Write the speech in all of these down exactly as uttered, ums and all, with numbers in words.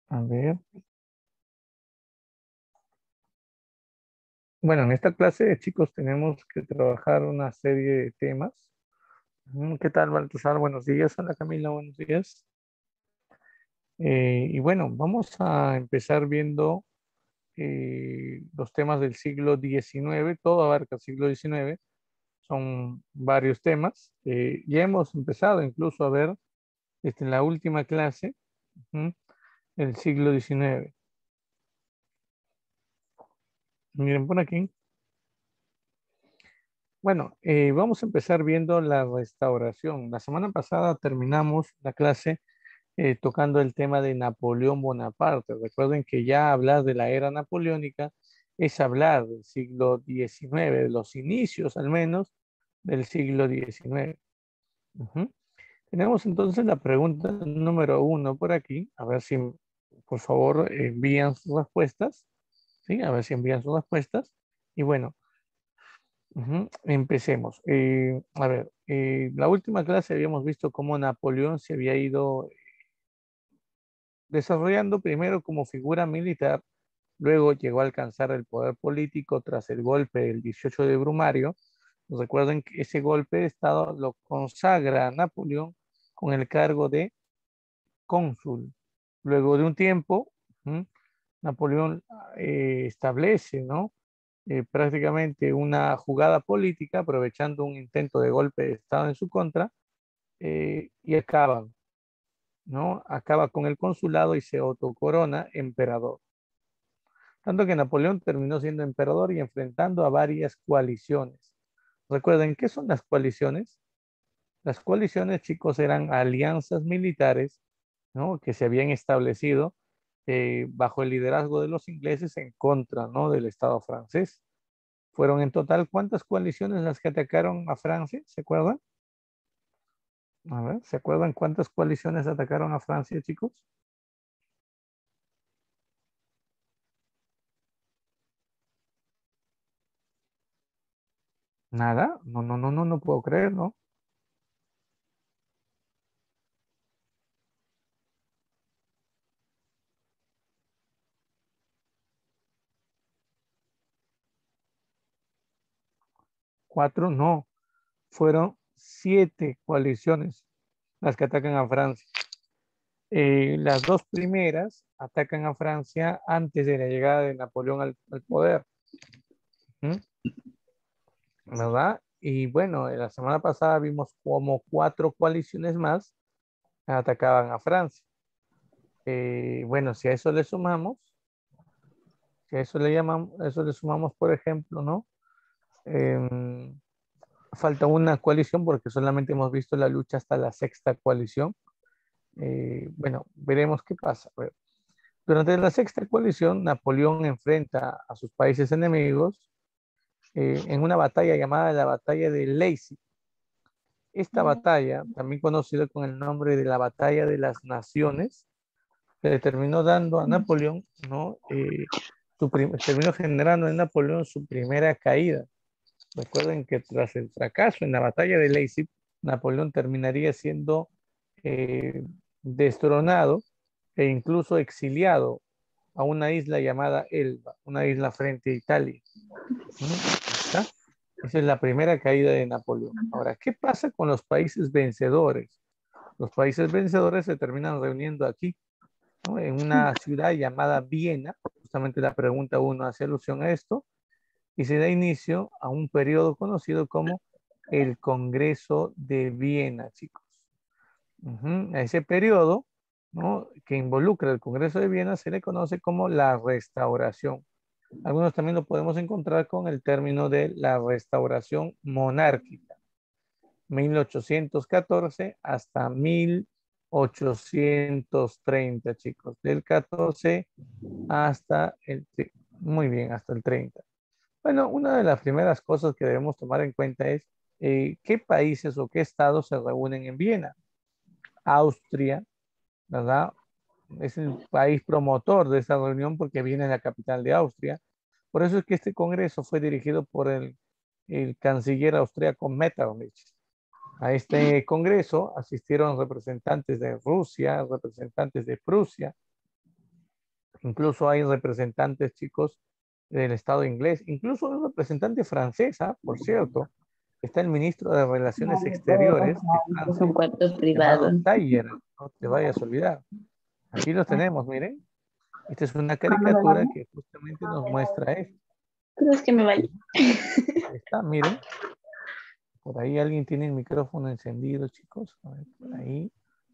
A ver. Bueno, en esta clase de chicos tenemos que trabajar una serie de temas. Mm, ¿Qué tal, Baltasar? Buenos días. Hola, Camila. Buenos días. Eh, y bueno, vamos a empezar viendo eh, los temas del siglo diecinueve. Todo abarca el siglo diecinueve. Son varios temas. Eh, ya hemos empezado incluso a ver este, en la última clase ujú, el siglo diecinueve. Miren por aquí. Bueno, eh, vamos a empezar viendo la restauración. La semana pasada terminamos la clase eh, tocando el tema de Napoleón Bonaparte. Recuerden que ya hablar de la era napoleónica es hablar del siglo diecinueve, de los inicios al menos del siglo diecinueve. Ujú. Tenemos entonces la pregunta número uno por aquí. A ver si, por favor, envían sus respuestas. ¿Sí? A ver si envían sus respuestas. Y bueno. Ujú, empecemos. Eh, a ver, eh, la última clase habíamos visto cómo Napoleón se había ido desarrollando primero como figura militar, luego llegó a alcanzar el poder político tras el golpe del dieciocho de Brumario. Recuerden que ese golpe de Estado lo consagra a Napoleón con el cargo de cónsul. Luego de un tiempo, ujú, Napoleón eh, establece, ¿no? eh, prácticamente una jugada política, aprovechando un intento de golpe de Estado en su contra, eh, y acaban, ¿no? Acaba con el consulado y se autocorona emperador. Tanto que Napoleón terminó siendo emperador y enfrentando a varias coaliciones. Recuerden, ¿qué son las coaliciones? Las coaliciones, chicos, eran alianzas militares, ¿no? Que se habían establecido eh, bajo el liderazgo de los ingleses en contra, ¿no? Del Estado francés. Fueron en total, ¿cuántas coaliciones las que atacaron a Francia? ¿Se acuerdan? A ver, ¿se acuerdan cuántas coaliciones atacaron a Francia, chicos? Nada. No, no, no, no, no puedo creer, ¿no? Cuatro, no. Fueron siete coaliciones las que atacan a Francia. Eh, las dos primeras atacan a Francia antes de la llegada de Napoleón al, al poder, ¿m? ¿Verdad? Y bueno, la semana pasada vimos como cuatro coaliciones más atacaban a Francia. Eh, bueno, si a eso le sumamos, si a eso le llamamos, a eso le sumamos, por ejemplo, ¿no? Em, falta una coalición porque solamente hemos visto la lucha hasta la sexta coalición. Eh, bueno, veremos qué pasa. A ver, durante la sexta coalición, Napoleón enfrenta a sus países enemigos eh, en una batalla llamada la Batalla de Lacy. Esta batalla, también conocida con el nombre de la Batalla de las Naciones, le terminó dando a Napoleón, ¿no? Eh, su prim- terminó generando en Napoleón su primera caída. Recuerden que tras el fracaso en la batalla de Leipzig, Napoleón terminaría siendo eh, destronado e incluso exiliado a una isla llamada Elba, una isla frente a Italia. ¿Mm? ¿Está? Esa es la primera caída de Napoleón. Ahora, ¿qué pasa con los países vencedores? Los países vencedores se terminan reuniendo aquí, ¿no? En una ciudad llamada Viena. Justamente la pregunta uno hace alusión a esto y se da inicio a un periodo conocido como el Congreso de Viena, chicos. Ujú. A ese periodo, ¿no? que involucra el Congreso de Viena se le conoce como la Restauración. Algunos también lo podemos encontrar con el término de la Restauración Monárquica, mil ochocientos catorce hasta mil ochocientos treinta, chicos, del catorce hasta el, muy bien, hasta el treinta. Bueno, una de las primeras cosas que debemos tomar en cuenta es eh, qué países o qué estados se reúnen en Viena. Austria, ¿verdad? Es el país promotor de esta reunión porque viene es la capital de Austria. Por eso es que este congreso fue dirigido por el, el canciller austríaco Metternich. A este congreso asistieron representantes de Rusia, representantes de Prusia, Incluso hay representantes, chicos, del Estado inglés, incluso un representante francesa, por cierto. Está el ministro de No Relaciones me puedo Exteriores de pasar, es Francia, un cuarto privado. llamado Tayer. No te vayas a olvidar. Aquí los tenemos, miren. Esta es una ¿Cuándo me vaya? caricatura que justamente nos muestra esto. ¿Crees que me vaya? Ahí está, miren. Por ahí alguien tiene el micrófono encendido, chicos. A ver, por ahí.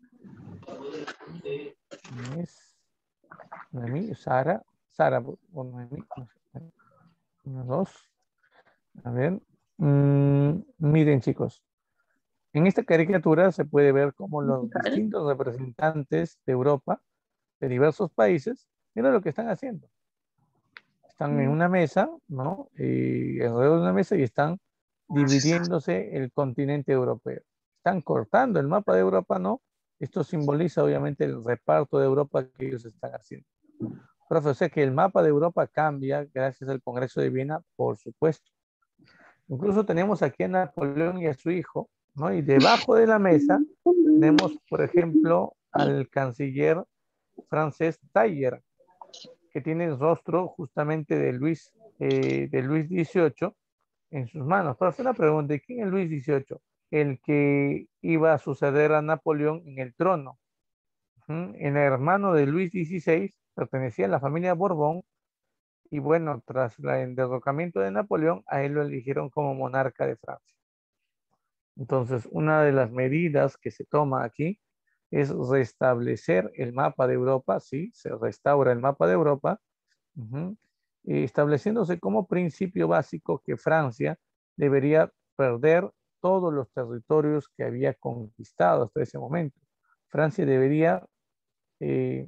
¿Quién es? Noemí, Sara. Sara o Noemí. No sé. Uno, dos. A ver. Mm, miren, chicos. En esta caricatura se puede ver cómo los ¿Vale? distintos representantes de Europa, de diversos países, miren lo que están haciendo. Están en una mesa, ¿no? Y alrededor de una mesa y están dividiéndose el continente europeo. Están cortando el mapa de Europa, ¿no? Esto simboliza obviamente el reparto de Europa que ellos están haciendo. Profe, o sea que el mapa de Europa cambia gracias al Congreso de Viena, por supuesto. Incluso tenemos aquí a Napoleón y a su hijo, ¿no? Y debajo de la mesa tenemos, por ejemplo, al canciller francés Tailler, que tiene el rostro justamente de Luis, eh, de Luis dieciocho en sus manos. Pero hacer una pregunta, ¿quién es Luis dieciocho? El que iba a suceder a Napoleón en el trono. ¿Mm? El hermano de Luis dieciséis pertenecía a la familia Borbón y bueno, tras el derrocamiento de Napoleón, a él lo eligieron como monarca de Francia. Entonces, una de las medidas que se toma aquí es restablecer el mapa de Europa, sí, se restaura el mapa de Europa, uh-huh, estableciéndose como principio básico que Francia debería perder todos los territorios que había conquistado hasta ese momento. Francia debería eh,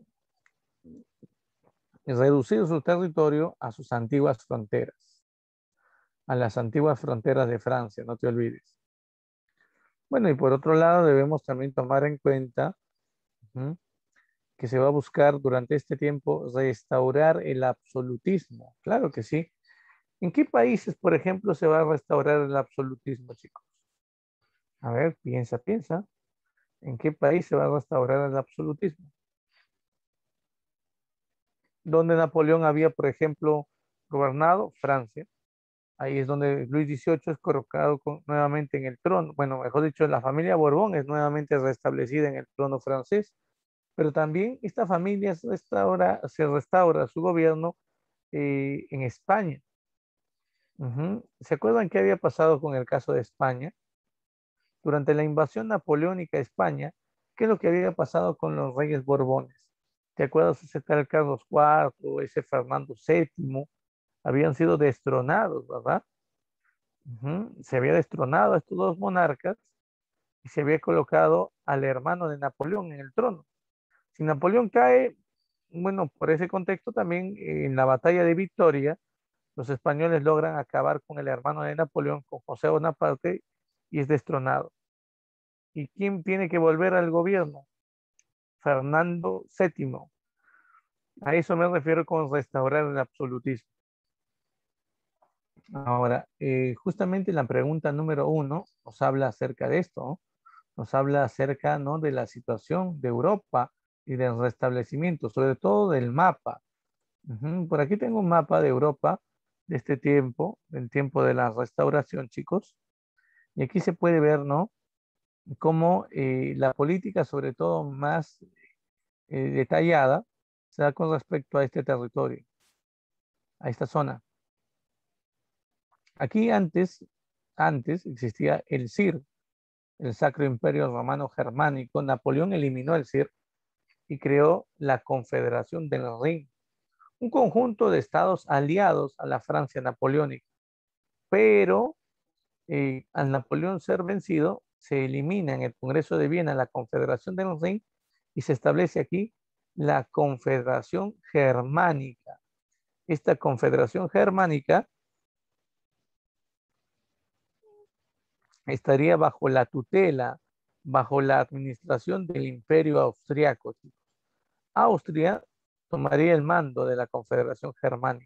reducir su territorio a sus antiguas fronteras, a las antiguas fronteras de Francia, no te olvides. Bueno, y por otro lado debemos también tomar en cuenta uh-huh, que se va a buscar durante este tiempo restaurar el absolutismo. Claro que sí. ¿En qué países, por ejemplo, se va a restaurar el absolutismo, chicos? A ver, piensa, piensa. ¿En qué país se va a restaurar el absolutismo? ¿Dónde Napoleón había, por ejemplo, gobernado? Francia. Ahí es donde Luis dieciocho es colocado con, nuevamente en el trono. Bueno, mejor dicho, la familia Borbón es nuevamente restablecida en el trono francés. Pero también esta familia se restaura, se restaura su gobierno eh, en España. Uh-huh. ¿Se acuerdan qué había pasado con el caso de España? Durante la invasión napoleónica a España, ¿qué es lo que había pasado con los reyes Borbones? ¿Te acuerdas ese tal Carlos cuarto, ese Fernando séptimo? Habían sido destronados, ¿verdad? Uh-huh. Se había destronado a estos dos monarcas y se había colocado al hermano de Napoleón en el trono. Si Napoleón cae, bueno, por ese contexto también en la batalla de Victoria, los españoles logran acabar con el hermano de Napoleón, con José Bonaparte, y es destronado. ¿Y quién tiene que volver al gobierno? Fernando séptimo. A eso me refiero con restaurar el absolutismo. Ahora, eh, justamente la pregunta número uno nos habla acerca de esto, ¿no? Nos habla acerca, ¿no?, de la situación de Europa y del restablecimiento, sobre todo del mapa. Uh-huh. Por aquí tengo un mapa de Europa de este tiempo, del tiempo de la restauración, chicos. Y aquí se puede ver, ¿no?, cómo eh, la política, sobre todo más eh, detallada, se da con respecto a este territorio, a esta zona. Aquí antes, antes existía el C I R, el Sacro Imperio Romano Germánico. Napoleón eliminó el C I R y creó la Confederación del Rin, un conjunto de estados aliados a la Francia napoleónica. Pero eh, al Napoleón ser vencido, se elimina en el Congreso de Viena la Confederación del Rin y se establece aquí la Confederación Germánica. Esta Confederación Germánica estaría bajo la tutela, bajo la administración del Imperio Austriaco. Austria tomaría el mando de la Confederación Germánica.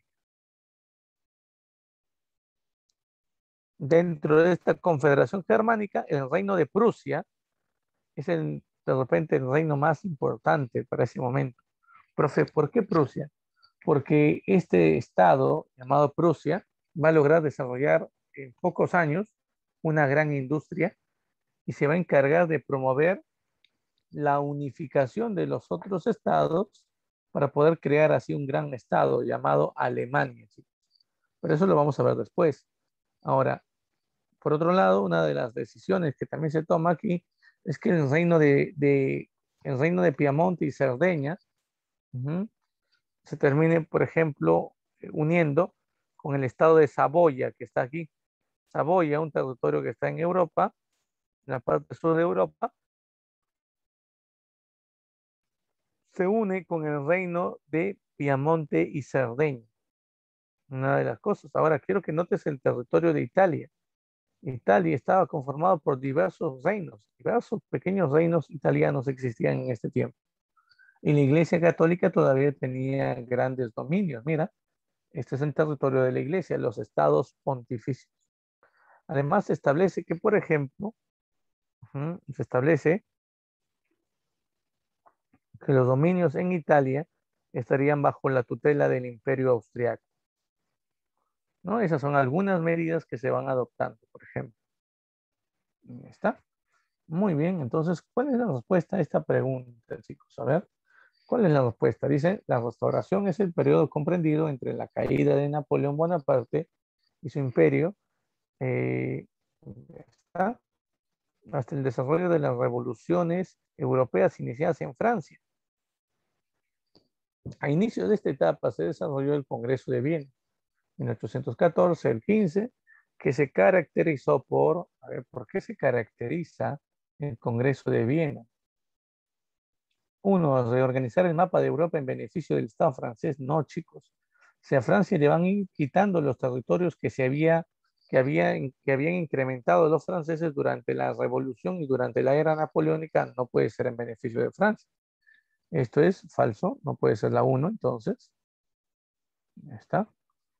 Dentro de esta Confederación Germánica, el reino de Prusia es el, de repente el reino más importante para ese momento. Profe, ¿por qué Prusia? porque este estado llamado Prusia va a lograr desarrollar en pocos años una gran industria y se va a encargar de promover la unificación de los otros estados para poder crear así un gran estado llamado Alemania, chicos. Pero eso lo vamos a ver después. Ahora, por otro lado, una de las decisiones que también se toma aquí es que el reino de, de el reino de Piamonte y Cerdeña uh-huh, se termine, por ejemplo, uniendo con el estado de Saboya, que está aquí. Saboya, un territorio que está en Europa, en la parte sur de Europa, se une con el reino de Piamonte y Cerdeña. Una de las cosas. Ahora quiero que notes el territorio de Italia. Italia estaba conformado por diversos reinos, diversos pequeños reinos italianos existían en este tiempo. Y la Iglesia Católica todavía tenía grandes dominios. Mira, este es el territorio de la Iglesia, los estados pontificios. Además, se establece que, por ejemplo, uh-huh, se establece que los dominios en Italia estarían bajo la tutela del Imperio Austriaco, ¿no? Esas son algunas medidas que se van adoptando, por ejemplo. ¿Está? Muy bien, entonces, ¿cuál es la respuesta a esta pregunta, chicos? A ver, ¿cuál es la respuesta? Dice, la restauración es el periodo comprendido entre la caída de Napoleón Bonaparte y su imperio, eh, ¿está? Hasta el desarrollo de las revoluciones europeas iniciadas en Francia. A inicio de esta etapa se desarrolló el Congreso de Viena, mil ochocientos catorce, el quince, que se caracterizó por, a ver, ¿por qué se caracteriza el Congreso de Viena? Uno, reorganizar el mapa de Europa en beneficio del Estado francés. No, chicos. O sea, a Francia le van a ir quitando los territorios que se había, que había, que habían incrementado los franceses durante la Revolución y durante la era napoleónica. No puede ser en beneficio de Francia. Esto es falso, no puede ser la uno, entonces. Ya está.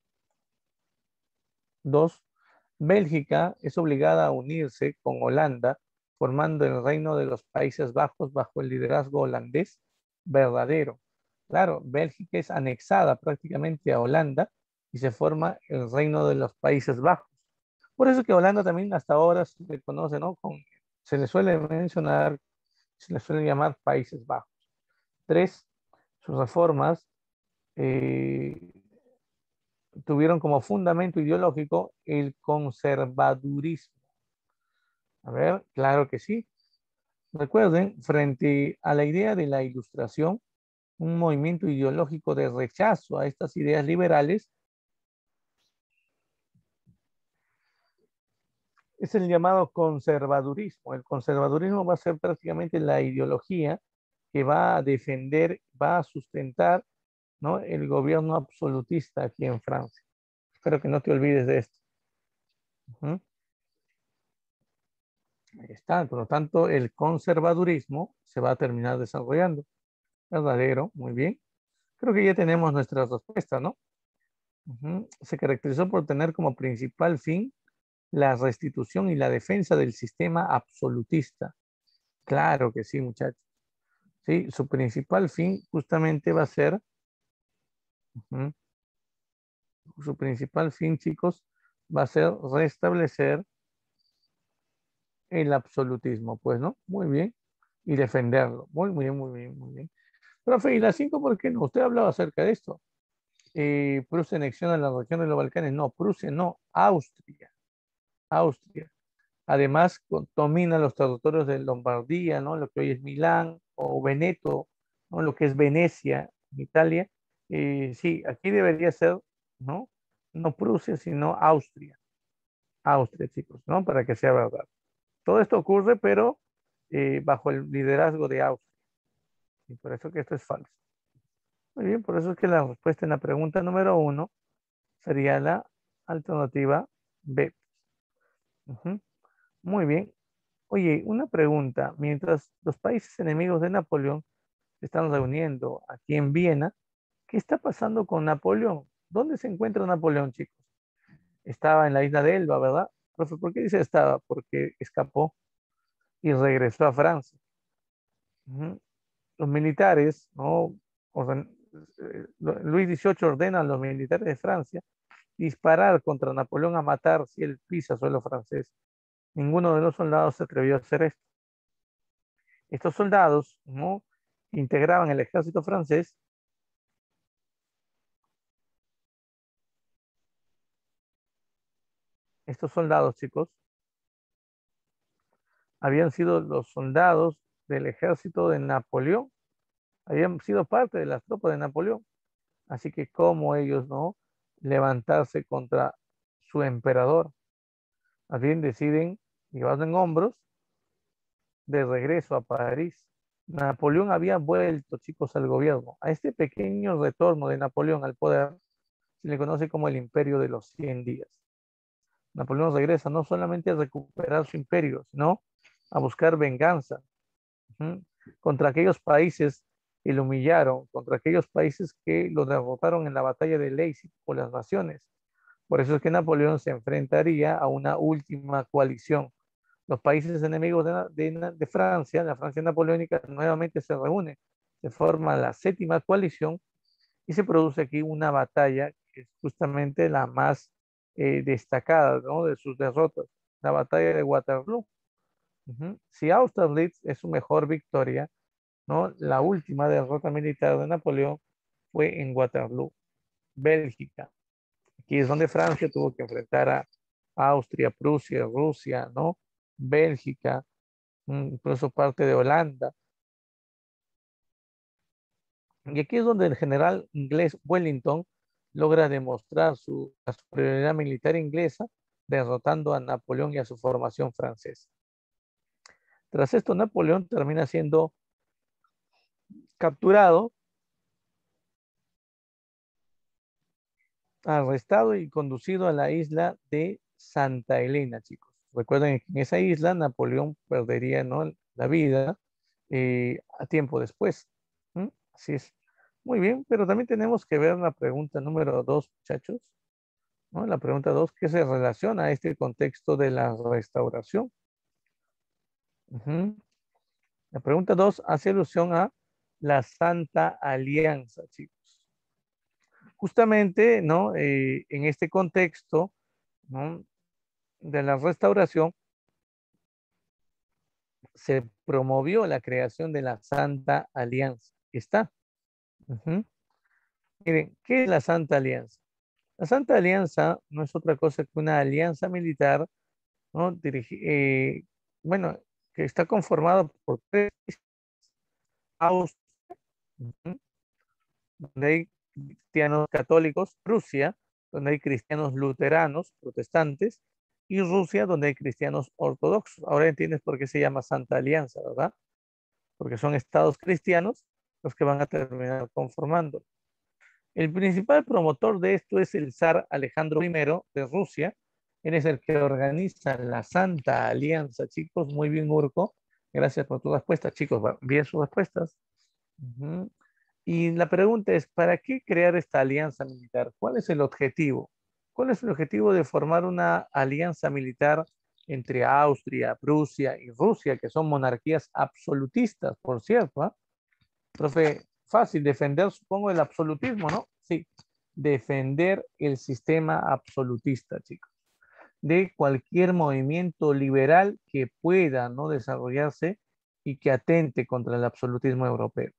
Dos, Bélgica es obligada a unirse con Holanda, formando el Reino de los Países Bajos bajo el liderazgo holandés verdadero. Claro, Bélgica es anexada prácticamente a Holanda y se forma el Reino de los Países Bajos. Por eso que Holanda también hasta ahora se le conoce, ¿no? Con, se le suele mencionar, se le suele llamar Países Bajos. Tres, sus reformas eh, tuvieron como fundamento ideológico el conservadurismo. A ver, claro que sí. Recuerden, frente a la idea de la Ilustración, un movimiento ideológico de rechazo a estas ideas liberales es el llamado conservadurismo. El conservadurismo va a ser prácticamente la ideología que va a defender, va a sustentar, ¿no?, el gobierno absolutista aquí en Francia. Espero que no te olvides de esto. Uh-huh. Ahí está, por lo tanto, el conservadurismo se va a terminar desarrollando. Verdadero, muy bien. Creo que ya tenemos nuestra respuesta, ¿no? Uh-huh. Se caracterizó por tener como principal fin la restitución y la defensa del sistema absolutista. Claro que sí, muchachos. Sí, su principal fin justamente va a ser, uh-huh, su principal fin, chicos, va a ser restablecer el absolutismo, pues, ¿no? Muy bien. Y defenderlo. Muy, muy bien, muy bien, muy bien. Profe, ¿y la cinco por qué no? Usted hablaba acerca de esto. Eh, Prusia anexiona la región de los Balcanes. No, Prusia no, Austria. Austria. Además, con- domina los territorios de Lombardía, ¿no? Lo que hoy es Milán o Veneto, ¿no? Lo que es Venecia, en Italia. Eh, sí, aquí debería ser, ¿no? No Prusia, sino Austria. Austria, chicos, ¿no? Para que sea verdad. Todo esto ocurre, pero eh, bajo el liderazgo de Austria. Y por eso que esto es falso. Muy bien, por eso es que la respuesta en la pregunta número uno sería la alternativa B. Uh-huh. Muy bien. Oye, una pregunta. Mientras los países enemigos de Napoleón se están reuniendo aquí en Viena, ¿qué está pasando con Napoleón? ¿Dónde se encuentra Napoleón, chicos? Estaba en la isla de Elba, ¿verdad? Profe, ¿por qué dice estaba? Porque escapó y regresó a Francia. Uh-huh. Los militares, ¿no?, orden- eh, Luis dieciocho ordena a los militares de Francia disparar contra Napoleón a matar si él pisa suelo francés. Ninguno de los soldados se atrevió a hacer esto. Estos soldados, ¿no?, integraban el ejército francés. Estos soldados, chicos, habían sido los soldados del ejército de Napoleón, habían sido parte de las tropas de Napoleón. Así que cómo ellos, ¿no?, levantarse contra su emperador. Más bien deciden llevarlo en hombros de regreso a París. Napoleón había vuelto, chicos, al gobierno. A este pequeño retorno de Napoleón al poder se le conoce como el Imperio de los cien días. Napoleón regresa no solamente a recuperar su imperio, sino a buscar venganza, ¿sí?, contra aquellos países que lo humillaron, contra aquellos países que lo derrotaron en la batalla de Leipzig por las naciones. Por eso es que Napoleón se enfrentaría a una última coalición. Los países enemigos de, de, de Francia, la Francia napoleónica, nuevamente se reúnen, se forma la séptima coalición y se produce aquí una batalla que es justamente la más eh, destacada, ¿no?, de sus derrotas, la batalla de Waterloo. Uh-huh. Si Austerlitz es su mejor victoria, ¿no?, la última derrota militar de Napoleón fue en Waterloo, Bélgica. Aquí es donde Francia tuvo que enfrentar a Austria, Prusia, Rusia, ¿no?, Bélgica, incluso parte de Holanda. Y aquí es donde el general inglés Wellington logra demostrar su la superioridad militar inglesa, derrotando a Napoleón y a su formación francesa. Tras esto, Napoleón termina siendo capturado, arrestado y conducido a la isla de Santa Elena, chicos. Recuerden que en esa isla Napoleón perdería, ¿no?, la vida eh, a tiempo después. ¿Mm? Así es. Muy bien, pero también tenemos que ver la pregunta número dos, muchachos, ¿no? La pregunta dos, ¿qué se relaciona a este contexto de la restauración? Uh-huh. La pregunta dos hace alusión a la Santa Alianza, chicos. Justamente, ¿no?, eh, en este contexto, ¿no?, de la restauración, se promovió la creación de la Santa Alianza. ¿Está? Uh-huh. Miren, ¿qué es la Santa Alianza? La Santa Alianza no es otra cosa que una alianza militar, ¿no?, dirigi eh, bueno, que está conformada por tres Austria, uh-huh, donde hay cristianos católicos, Prusia, donde hay cristianos luteranos, protestantes, y Rusia, donde hay cristianos ortodoxos. Ahora entiendes por qué se llama Santa Alianza, ¿verdad? Porque son estados cristianos los que van a terminar conformando. El principal promotor de esto es el zar Alejandro primero de Rusia. Él es el que organiza la Santa Alianza. Chicos, muy bien, Urco. Gracias por tu respuesta. Chicos, bien sus respuestas. Uh-huh. Y la pregunta es, ¿para qué crear esta alianza militar? ¿Cuál es el objetivo? ¿Cuál es el objetivo de formar una alianza militar entre Austria, Prusia y Rusia, que son monarquías absolutistas, por cierto? ¿eh? Profe, fácil, defender, supongo, el absolutismo, ¿no? Sí, defender el sistema absolutista, chicos, de cualquier movimiento liberal que pueda, ¿no?, desarrollarse y que atente contra el absolutismo europeo.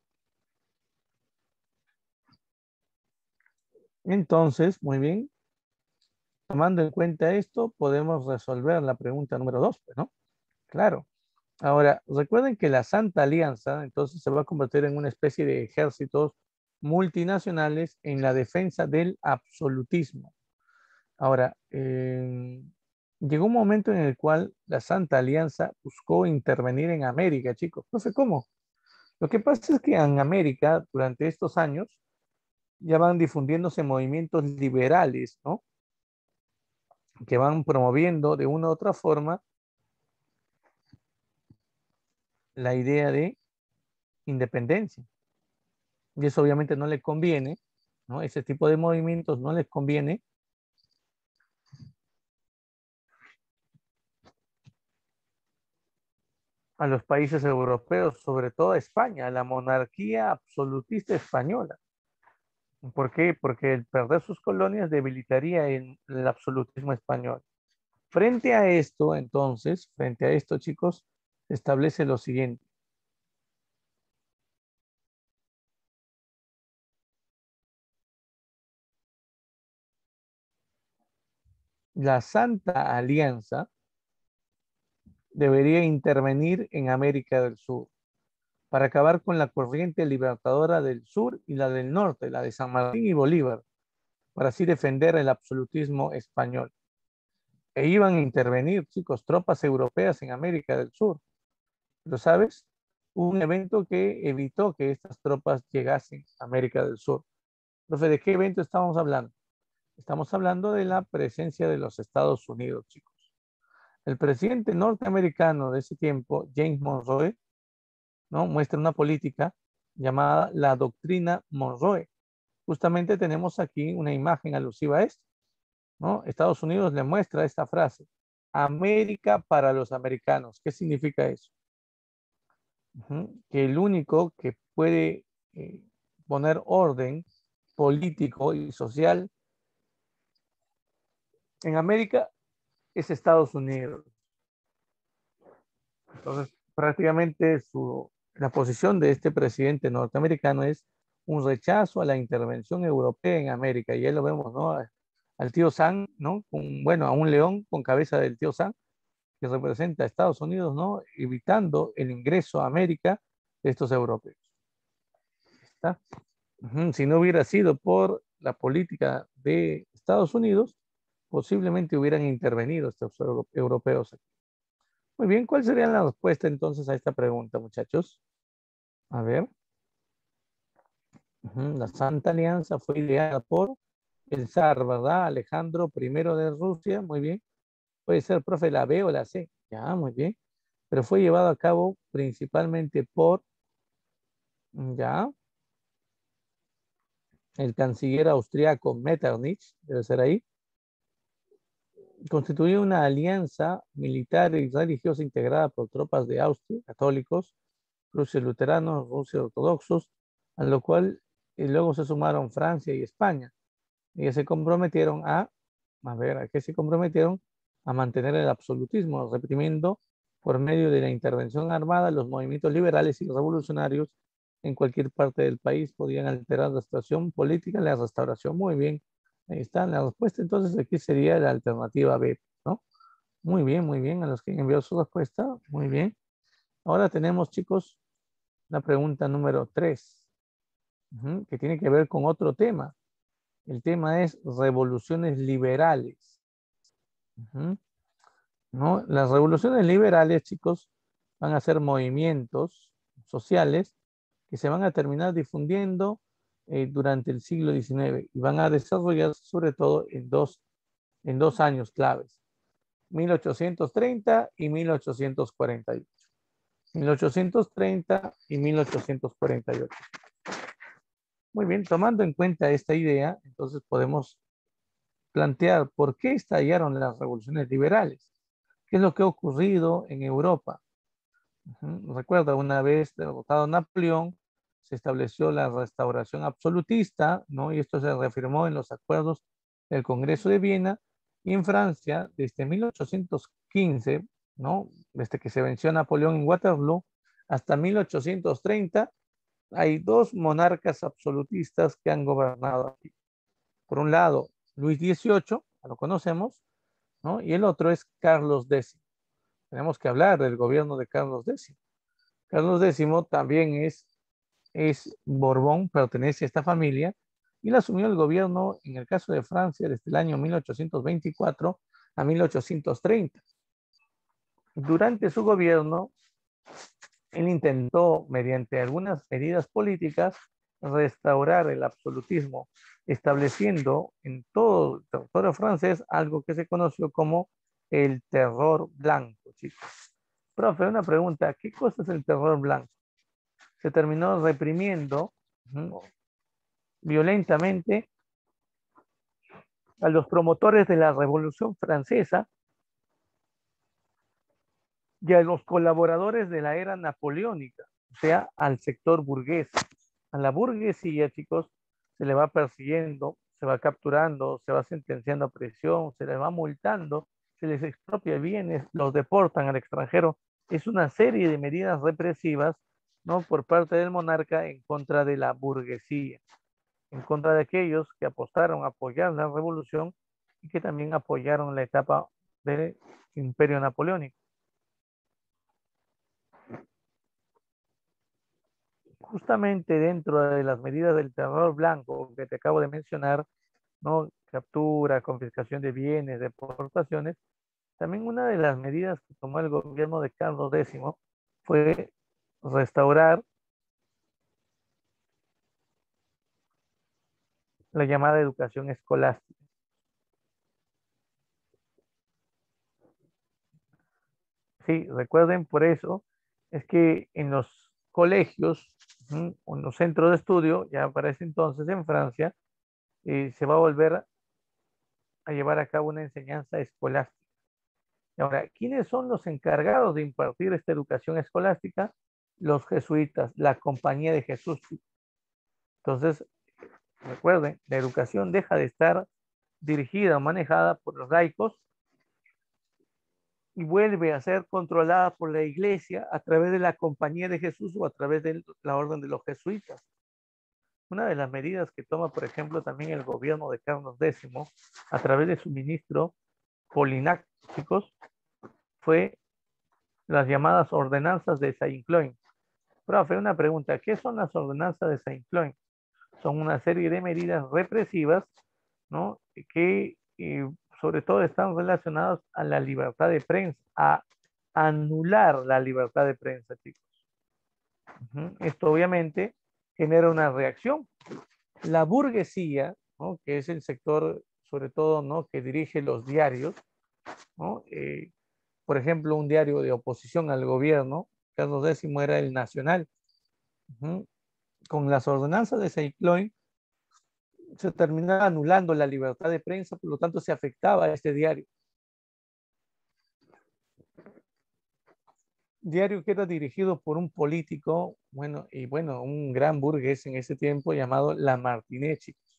Entonces, muy bien, tomando en cuenta esto, podemos resolver la pregunta número dos, pues, ¿no? Claro. Ahora, recuerden que la Santa Alianza entonces se va a convertir en una especie de ejércitos multinacionales en la defensa del absolutismo. Ahora, eh, llegó un momento en el cual la Santa Alianza buscó intervenir en América, chicos. No sé cómo. Lo que pasa es que en América, durante estos años, ya van difundiéndose movimientos liberales, ¿no?, que van promoviendo de una u otra forma la idea de independencia. Y eso obviamente no le conviene, ¿no? Ese tipo de movimientos no les conviene a los países europeos, sobre todo a España, a la monarquía absolutista española. ¿Por qué? Porque el perder sus colonias debilitaría el, el absolutismo español. Frente a esto, entonces, frente a esto, chicos, se establece lo siguiente. La Santa Alianza debería intervenir en América del Sur para acabar con la corriente libertadora del sur y la del norte, la de San Martín y Bolívar, para así defender el absolutismo español. E iban a intervenir, chicos, tropas europeas en América del Sur. Pero, ¿sabes? Hubo un evento que evitó que estas tropas llegasen a América del Sur. Profe, ¿de qué evento estamos hablando? Estamos hablando de la presencia de los Estados Unidos, chicos. El presidente norteamericano de ese tiempo, James Monroe, ¿no? Muestra una política llamada la doctrina Monroe. Justamente tenemos aquí una imagen alusiva a esto, ¿no? Estados Unidos le muestra esta frase, América para los americanos. ¿Qué significa eso? Uh-huh. Que el único que puede eh, poner orden político y social en América es Estados Unidos. Entonces, prácticamente su, la posición de este presidente norteamericano es un rechazo a la intervención europea en América. Y ahí lo vemos, ¿no? Al tío Sam, ¿no? Con, bueno, a un león con cabeza del tío Sam, que representa a Estados Unidos, ¿no? Evitando el ingreso a América de estos europeos. ¿Está? Uh-huh. Si no hubiera sido por la política de Estados Unidos, posiblemente hubieran intervenido estos europeos aquí. Muy bien, ¿cuál sería la respuesta entonces a esta pregunta, muchachos? A ver. Uh-huh. La Santa Alianza fue ideada por el zar, ¿verdad? Alejandro primero de Rusia, muy bien. Puede ser, profe, la B o la C. Ya, muy bien. Pero fue llevado a cabo principalmente por, ya, el canciller austriaco Metternich, debe ser ahí. Constituyó una alianza militar y religiosa integrada por tropas de Austria, católicos, rusos luteranos, rusos ortodoxos, a lo cual y luego se sumaron Francia y España. Y se comprometieron a, a ver, ¿a qué se comprometieron? A mantener el absolutismo, reprimiendo por medio de la intervención armada los movimientos liberales y revolucionarios en cualquier parte del país podían alterar la situación política en la restauración. Muy bien, ahí está la respuesta. Entonces aquí sería la alternativa B, ¿no? Muy bien, muy bien. A los que han enviado su respuesta, muy bien. Ahora tenemos, chicos, la pregunta número tres, uh-huh, que tiene que ver con otro tema. El tema es revoluciones liberales. Uh-huh. ¿No? Las revoluciones liberales, chicos, van a ser movimientos sociales que se van a terminar difundiendo eh, durante el siglo diecinueve y van a desarrollarse sobre todo en dos, en dos años claves, mil ochocientos treinta y mil ochocientos cuarenta y ocho. mil ochocientos treinta y mil ochocientos cuarenta y ocho. Muy bien, tomando en cuenta esta idea, entonces podemos plantear por qué estallaron las revoluciones liberales. ¿Qué es lo que ha ocurrido en Europa? Uh-huh. Recuerda, una vez derrotado Napoleón, se estableció la restauración absolutista, ¿no? Y esto se reafirmó en los acuerdos del Congreso de Viena. Y en Francia, desde mil ochocientos quince, ¿no? Desde que se venció Napoleón en Waterloo, hasta mil ochocientos treinta, hay dos monarcas absolutistas que han gobernado aquí. Por un lado, Luis dieciocho, lo conocemos, ¿no? Y el otro es Carlos décimo. Tenemos que hablar del gobierno de Carlos décimo. Carlos décimo también es, es Borbón, pertenece a esta familia, y él asumió el gobierno, en el caso de Francia, desde el año mil ochocientos veinticuatro a mil ochocientos treinta. Durante su gobierno, él intentó, mediante algunas medidas políticas, restaurar el absolutismo, estableciendo en todo el territorio francés algo que se conoció como el terror blanco, chicos. Profe, una pregunta, ¿qué cosa es el terror blanco? Se terminó reprimiendo uh, violentamente a los promotores de la Revolución Francesa y a los colaboradores de la era napoleónica, o sea, al sector burgués. A la burguesía, chicos, se le va persiguiendo, se va capturando, se va sentenciando a prisión, se les va multando, se les expropia bienes, los deportan al extranjero. Es una serie de medidas represivas, ¿no?, por parte del monarca en contra de la burguesía, en contra de aquellos que apostaron a apoyar la revolución y que también apoyaron la etapa del imperio napoleónico. Justamente dentro de las medidas del terror blanco que te acabo de mencionar, ¿no?, captura, confiscación de bienes, deportaciones, también una de las medidas que tomó el gobierno de Carlos décimo fue restaurar la llamada educación escolástica. Sí, recuerden, por eso es que en los colegios, ¿sí?, o en los centros de estudio, ya para ese entonces en Francia, eh, se va a volver a llevar a cabo una enseñanza escolástica. Y ahora, ¿quiénes son los encargados de impartir esta educación escolástica? Los jesuitas, la Compañía de Jesús. Entonces, recuerden, la educación deja de estar dirigida o manejada por los laicos y vuelve a ser controlada por la iglesia a través de la Compañía de Jesús o a través de la orden de los jesuitas. Una de las medidas que toma, por ejemplo, también el gobierno de Carlos décimo, a través de su ministro Polignac, chicos, fue las llamadas ordenanzas de Saint-Cloud. Profe, una pregunta, ¿qué son las ordenanzas de Saint-Cloud? Son una serie de medidas represivas, ¿no?, que eh, sobre todo están relacionadas a la libertad de prensa, a anular la libertad de prensa, chicos. Uh-huh. Esto obviamente genera una reacción. La burguesía, ¿no?, que es el sector, sobre todo, ¿no?, que dirige los diarios, ¿no?, eh, por ejemplo, un diario de oposición al gobierno, Carlos décimo era el Nacional. Uh-huh. Con las ordenanzas de Saint-Cloud se terminaba anulando la libertad de prensa, por lo tanto se afectaba a este diario. Diario que era dirigido por un político, bueno, y bueno, un gran burgués en ese tiempo llamado Lamartine, chicos.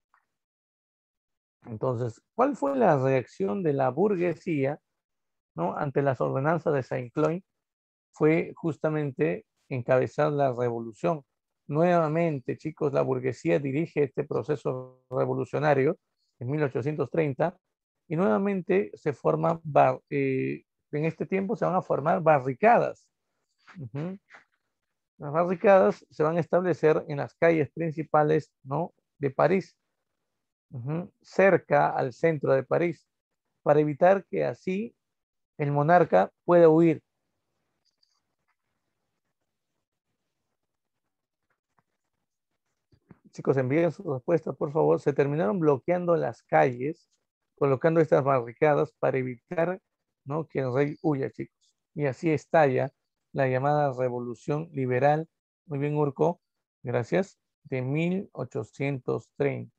Entonces, ¿cuál fue la reacción de la burguesía, ¿no?, ante las ordenanzas de Saint-Cloud? Fue justamente encabezar la revolución. Nuevamente, chicos, la burguesía dirige este proceso revolucionario en mil ochocientos treinta y nuevamente se forman, eh, en este tiempo se van a formar barricadas. Uh-huh. Las barricadas se van a establecer en las calles principales, ¿no?, de París, uh-huh, cerca al centro de París, para evitar que así el monarca pueda huir. Chicos, envíen sus respuestas, por favor. Se terminaron bloqueando las calles, colocando estas barricadas para evitar, ¿no?, que el rey huya, chicos. Y así estalla la llamada Revolución Liberal. Muy bien, Urco. Gracias. De mil ochocientos treinta.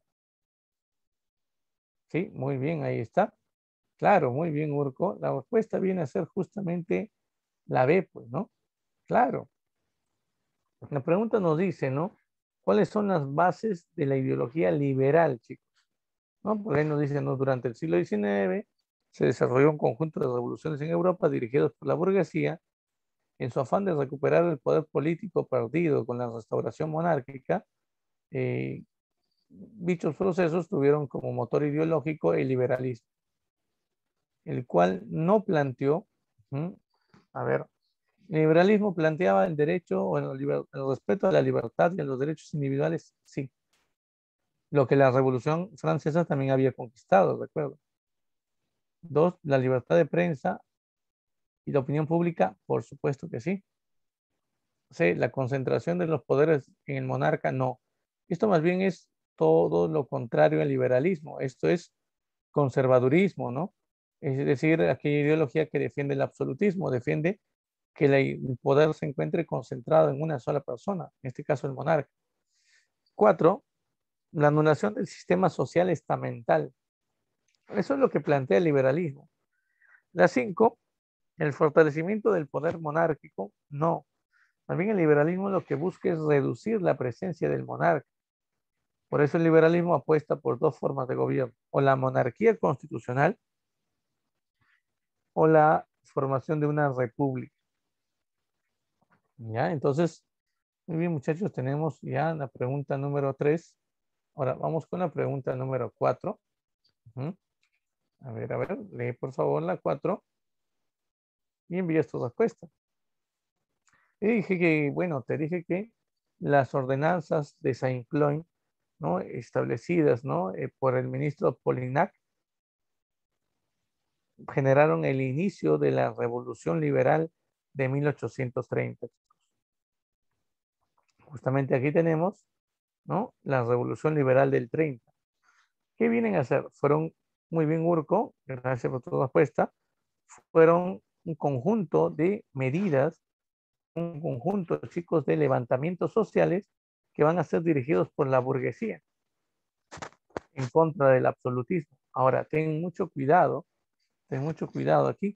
Sí, muy bien, ahí está. Claro, muy bien, Urco. La respuesta viene a ser justamente la B, pues, ¿no? Claro. La pregunta nos dice, ¿no?, ¿cuáles son las bases de la ideología liberal, chicos? ¿No? Por ahí nos dicen, ¿no?, durante el siglo diecinueve se desarrolló un conjunto de revoluciones en Europa dirigidos por la burguesía en su afán de recuperar el poder político perdido con la restauración monárquica. Eh, dichos procesos tuvieron como motor ideológico el liberalismo, el cual no planteó, ¿hmm? a ver, el liberalismo planteaba el derecho o el, el respeto a la libertad y a los derechos individuales, sí. Lo que la Revolución Francesa también había conquistado, recuerdo. Dos, la libertad de prensa y la opinión pública, por supuesto que sí. Sí, la concentración de los poderes en el monarca, no. Esto más bien es todo lo contrario al liberalismo. Esto es conservadurismo, ¿no? Es decir, aquella ideología que defiende el absolutismo, defiende que el poder se encuentre concentrado en una sola persona, en este caso el monarca. Cuatro, la anulación del sistema social estamental. Eso es lo que plantea el liberalismo. La cinco, el fortalecimiento del poder monárquico, no. También el liberalismo lo que busca es reducir la presencia del monarca. Por eso el liberalismo apuesta por dos formas de gobierno, o la monarquía constitucional o la formación de una república. ¿Ya? Entonces, muy bien, muchachos, tenemos ya la pregunta número tres. Ahora vamos con la pregunta número cuatro. Uh-huh. A ver, a ver, lee por favor la cuatro y envías tu respuesta. Y dije que, bueno, te dije que las ordenanzas de Saint-Cloud, ¿no? Establecidas, ¿no? Eh, por el ministro Polignac, generaron el inicio de la Revolución Liberal de mil ochocientos treinta. Justamente aquí tenemos, ¿no? La Revolución Liberal del treinta. ¿Qué vienen a hacer? Fueron, muy bien, Urco, gracias por tu respuesta, fueron un conjunto de medidas, un conjunto, chicos, de levantamientos sociales que van a ser dirigidos por la burguesía en contra del absolutismo. Ahora, ten mucho cuidado, ten mucho cuidado aquí.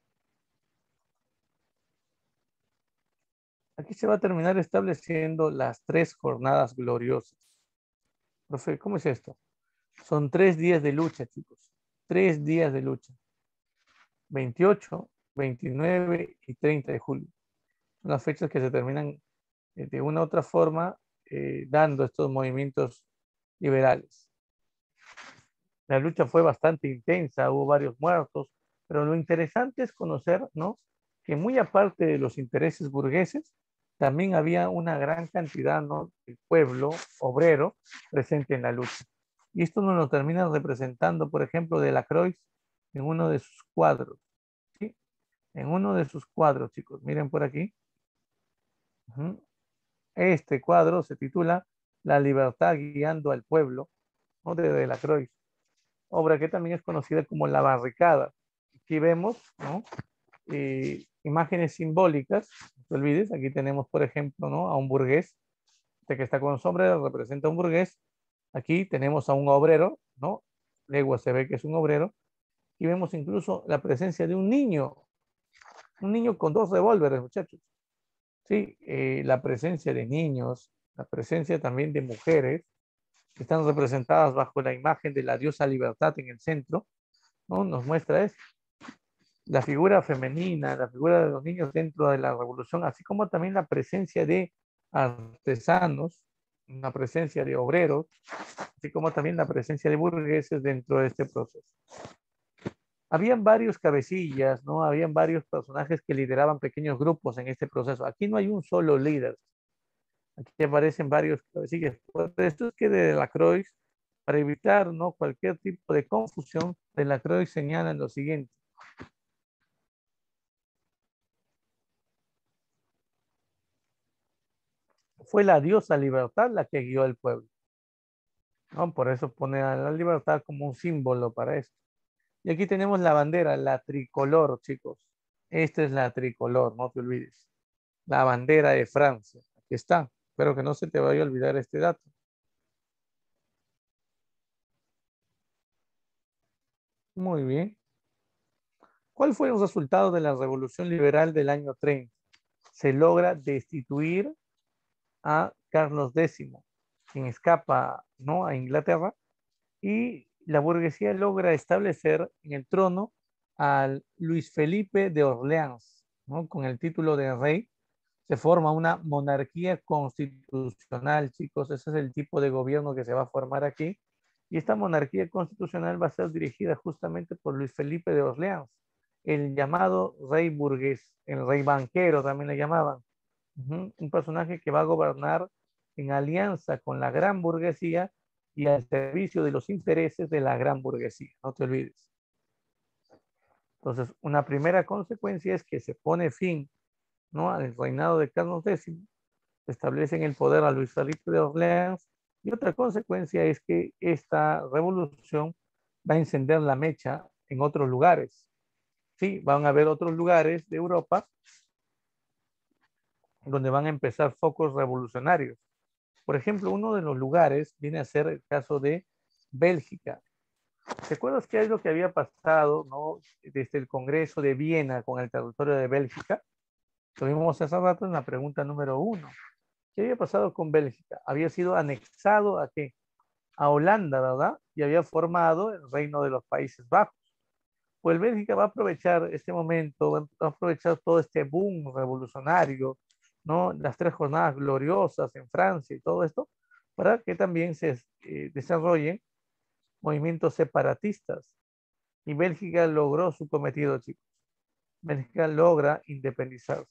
Aquí se va a terminar estableciendo las tres jornadas gloriosas. Profe, ¿cómo es esto? Son tres días de lucha, chicos. Tres días de lucha. veintiocho, veintinueve y treinta de julio. Son las fechas que se terminan eh, de una u otra forma eh, dando estos movimientos liberales. La lucha fue bastante intensa, hubo varios muertos, pero lo interesante es conocer, ¿no? Que muy aparte de los intereses burgueses, también había una gran cantidad, ¿no? del pueblo obrero presente en la lucha. Y esto nos lo termina representando, por ejemplo, Delacroix en uno de sus cuadros. ¿Sí? En uno de sus cuadros, chicos, miren por aquí. Uh-huh. Este cuadro se titula La libertad guiando al pueblo, ¿no? de Delacroix, obra que también es conocida como La Barricada. Aquí vemos, ¿no? eh, imágenes simbólicas, no te olvides, aquí tenemos, por ejemplo, ¿no? a un burgués, este que está con sombrero representa a un burgués, aquí tenemos a un obrero, ¿no? Legua se ve que es un obrero, y vemos incluso la presencia de un niño, un niño con dos revólveres, muchachos. Sí, eh, la presencia de niños, la presencia también de mujeres, que están representadas bajo la imagen de la diosa Libertad en el centro, ¿no? Nos muestra eso. La figura femenina, la figura de los niños dentro de la revolución, así como también la presencia de artesanos, la presencia de obreros, así como también la presencia de burgueses dentro de este proceso. Habían varios cabecillas, ¿no? Habían varios personajes que lideraban pequeños grupos en este proceso. Aquí no hay un solo líder. Aquí aparecen varios cabecillas. Por eso es que de Delacroix, para evitar, ¿no? cualquier tipo de confusión, Delacroix señala lo siguiente. Fue la diosa Libertad la que guió al pueblo, ¿no? Por eso pone a la libertad como un símbolo para esto. Y aquí tenemos la bandera, la tricolor, chicos. Esta es la tricolor, no te olvides. La bandera de Francia. Aquí está. Espero que no se te vaya a olvidar este dato. Muy bien. ¿Cuál fue el resultado de la Revolución Liberal del año treinta? Se logra destituir a Carlos décimo, quien escapa, ¿no? a Inglaterra, y la burguesía logra establecer en el trono al Luis Felipe de Orleans, ¿no? con el título de rey. Se forma una monarquía constitucional, chicos. Ese es el tipo de gobierno que se va a formar aquí. Y esta monarquía constitucional va a ser dirigida justamente por Luis Felipe de Orleans, el llamado rey burgués, el rey banquero también le llamaban. Uh-huh. Un personaje que va a gobernar en alianza con la gran burguesía y al servicio de los intereses de la gran burguesía, no te olvides. Entonces, una primera consecuencia es que se pone fin, ¿no? al reinado de Carlos décimo, se establece en el poder a Luis Felipe de Orleans, y otra consecuencia es que esta revolución va a encender la mecha en otros lugares. Sí, van a haber otros lugares de Europa donde van a empezar focos revolucionarios. Por ejemplo, uno de los lugares viene a ser el caso de Bélgica. ¿Te acuerdas qué es lo que había pasado, ¿no? desde el Congreso de Viena con el territorio de Bélgica? Lo vimos hace rato en la pregunta número uno. ¿Qué había pasado con Bélgica? Había sido anexado ¿a qué? a Holanda, ¿verdad? Y había formado el Reino de los Países Bajos. Pues Bélgica va a aprovechar este momento, va a aprovechar todo este boom revolucionario, ¿no? Las tres jornadas gloriosas en Francia y todo esto, para que también se eh, desarrollen movimientos separatistas. Y Bélgica logró su cometido, chicos. Bélgica logra independizarse.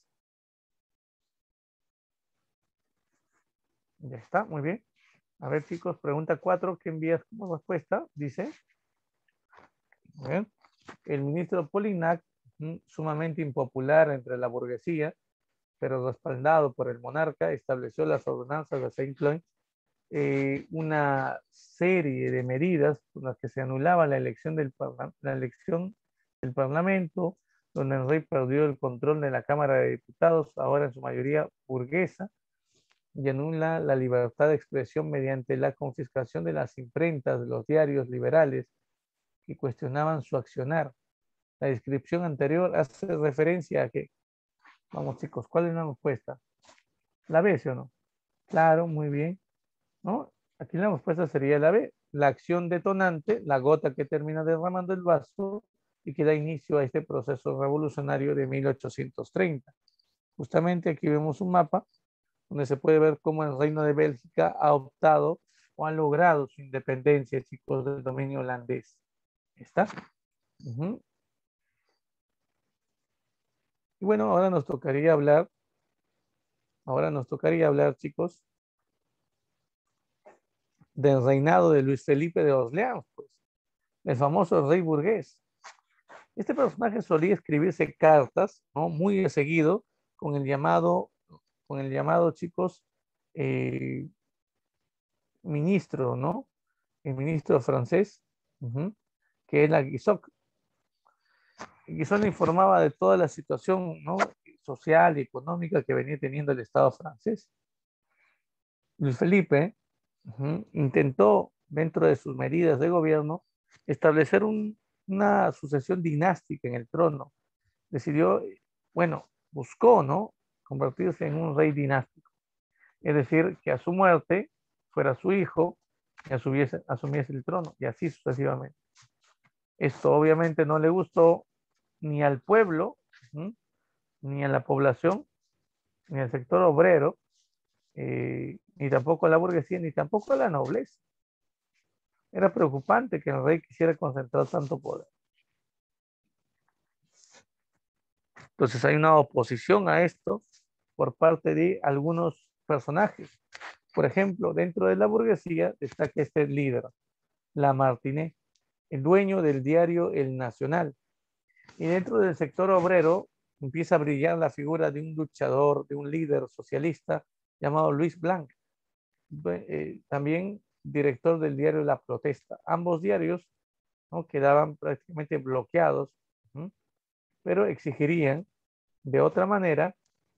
Ya está, muy bien. A ver, chicos, pregunta cuatro, ¿qué envías como respuesta? Dice, ¿bien? El ministro Polignac, sumamente impopular entre la burguesía, pero respaldado por el monarca, estableció las ordenanzas de Saint-Cloud, eh, una serie de medidas con las que se anulaba la elección del, la elección del Parlamento, donde el rey perdió el control de la Cámara de Diputados, ahora en su mayoría burguesa, y anula la libertad de expresión mediante la confiscación de las imprentas de los diarios liberales que cuestionaban su accionar. La descripción anterior hace referencia a que, vamos chicos, ¿cuál es la respuesta? ¿La B, sí o no? Claro, muy bien, ¿no? Aquí la respuesta sería la B, la acción detonante, la gota que termina derramando el vaso y que da inicio a este proceso revolucionario de mil ochocientos treinta. Justamente aquí vemos un mapa donde se puede ver cómo el Reino de Bélgica ha optado o ha logrado su independencia, chicos, del dominio holandés. ¿Está? Uh-huh. Y bueno, ahora nos tocaría hablar, ahora nos tocaría hablar, chicos, del reinado de Luis Felipe de Orleans, pues, el famoso rey burgués. Este personaje solía escribirse cartas, ¿no? Muy seguido, con el llamado, con el llamado, chicos, eh, ministro, ¿no? El ministro francés, uh-huh, que era Guizot. Guizot le informaba de toda la situación, ¿no? Social y económica que venía teniendo el Estado francés. Luis Felipe uh-huh, intentó, dentro de sus medidas de gobierno, establecer un, una sucesión dinástica en el trono. Decidió, bueno, buscó, ¿no? Convertirse en un rey dinástico. Es decir, que a su muerte fuera su hijo y asumiese, asumiese el trono, y así sucesivamente. Esto obviamente no le gustó ni al pueblo, ¿sí? Ni a la población, ni al sector obrero, eh, ni tampoco a la burguesía, ni tampoco a la nobleza. Era preocupante que el rey quisiera concentrar tanto poder. Entonces hay una oposición a esto por parte de algunos personajes. Por ejemplo, dentro de la burguesía destaca este líder, Lamartine, el dueño del diario El Nacional. Y dentro del sector obrero empieza a brillar la figura de un luchador, de un líder socialista llamado Luis Blanc, eh, también director del diario La Protesta. Ambos diarios, ¿no?, quedaban prácticamente bloqueados, ¿sí?, pero exigirían de otra manera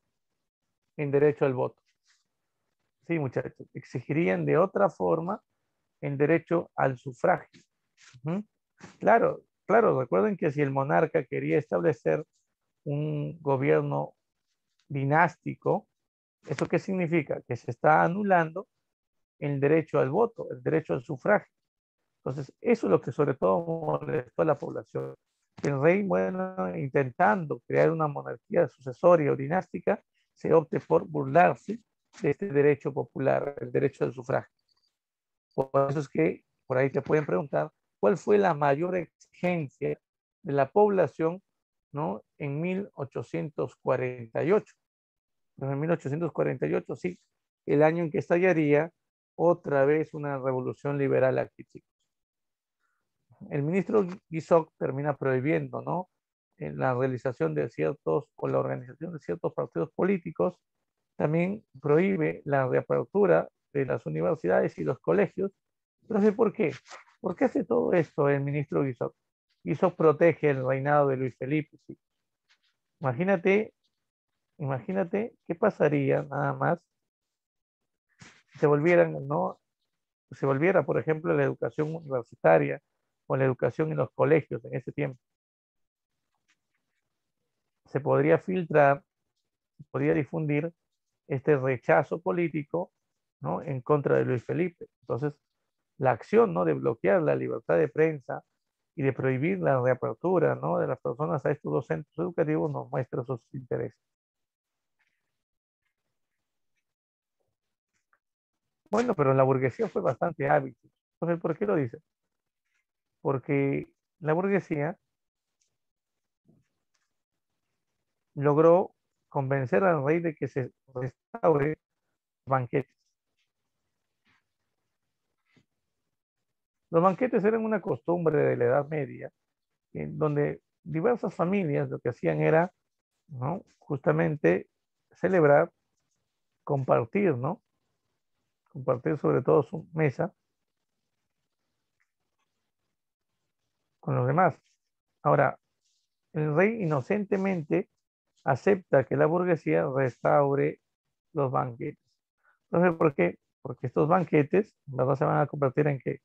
en derecho al voto. Sí, muchachos, exigirían de otra forma en derecho al sufragio. Uh-huh. Claro, claro, recuerden que si el monarca quería establecer un gobierno dinástico, ¿eso qué significa? Que se está anulando el derecho al voto, el derecho al sufragio. Entonces, eso es lo que sobre todo molestó a la población. El rey, bueno, intentando crear una monarquía sucesoria o dinástica, se opte por burlarse de este derecho popular, el derecho al sufragio. Por eso es que por ahí te pueden preguntar cuál fue la mayor exigencia de la población, ¿no?, en mil ochocientos cuarenta y ocho. En mil ochocientos cuarenta y ocho, sí, el año en que estallaría otra vez una revolución liberal aquí, chicos. El ministro Guizot termina prohibiendo, ¿no?, en la realización de ciertos o la organización de ciertos partidos políticos. También prohíbe la reapertura de las universidades y los colegios. Entonces, ¿por qué? ¿Por qué hace todo esto el ministro Guizot? Guizot protege el reinado de Luis Felipe. ¿Sí? Imagínate, imagínate qué pasaría nada más si se volvieran, ¿no? Se volviera, por ejemplo, la educación universitaria o la educación en los colegios en ese tiempo. Se podría filtrar, se podría difundir este rechazo político, ¿no?, en contra de Luis Felipe. Entonces, la acción, ¿no?, de bloquear la libertad de prensa y de prohibir la reapertura, ¿no?, de las personas a estos dos centros educativos, nos muestra sus intereses. Bueno, pero la burguesía fue bastante hábil. Entonces, ¿por qué lo dice? Porque la burguesía logró convencer al rey de que se restaure banquetes. Los banquetes eran una costumbre de la Edad Media, en donde diversas familias lo que hacían era, ¿no?, justamente celebrar, compartir, ¿no? Compartir sobre todo su mesa con los demás. Ahora, el rey inocentemente acepta que la burguesía restaure los banquetes. Entonces, ¿por qué? Porque estos banquetes, ¿verdad?, se van a convertir en qué?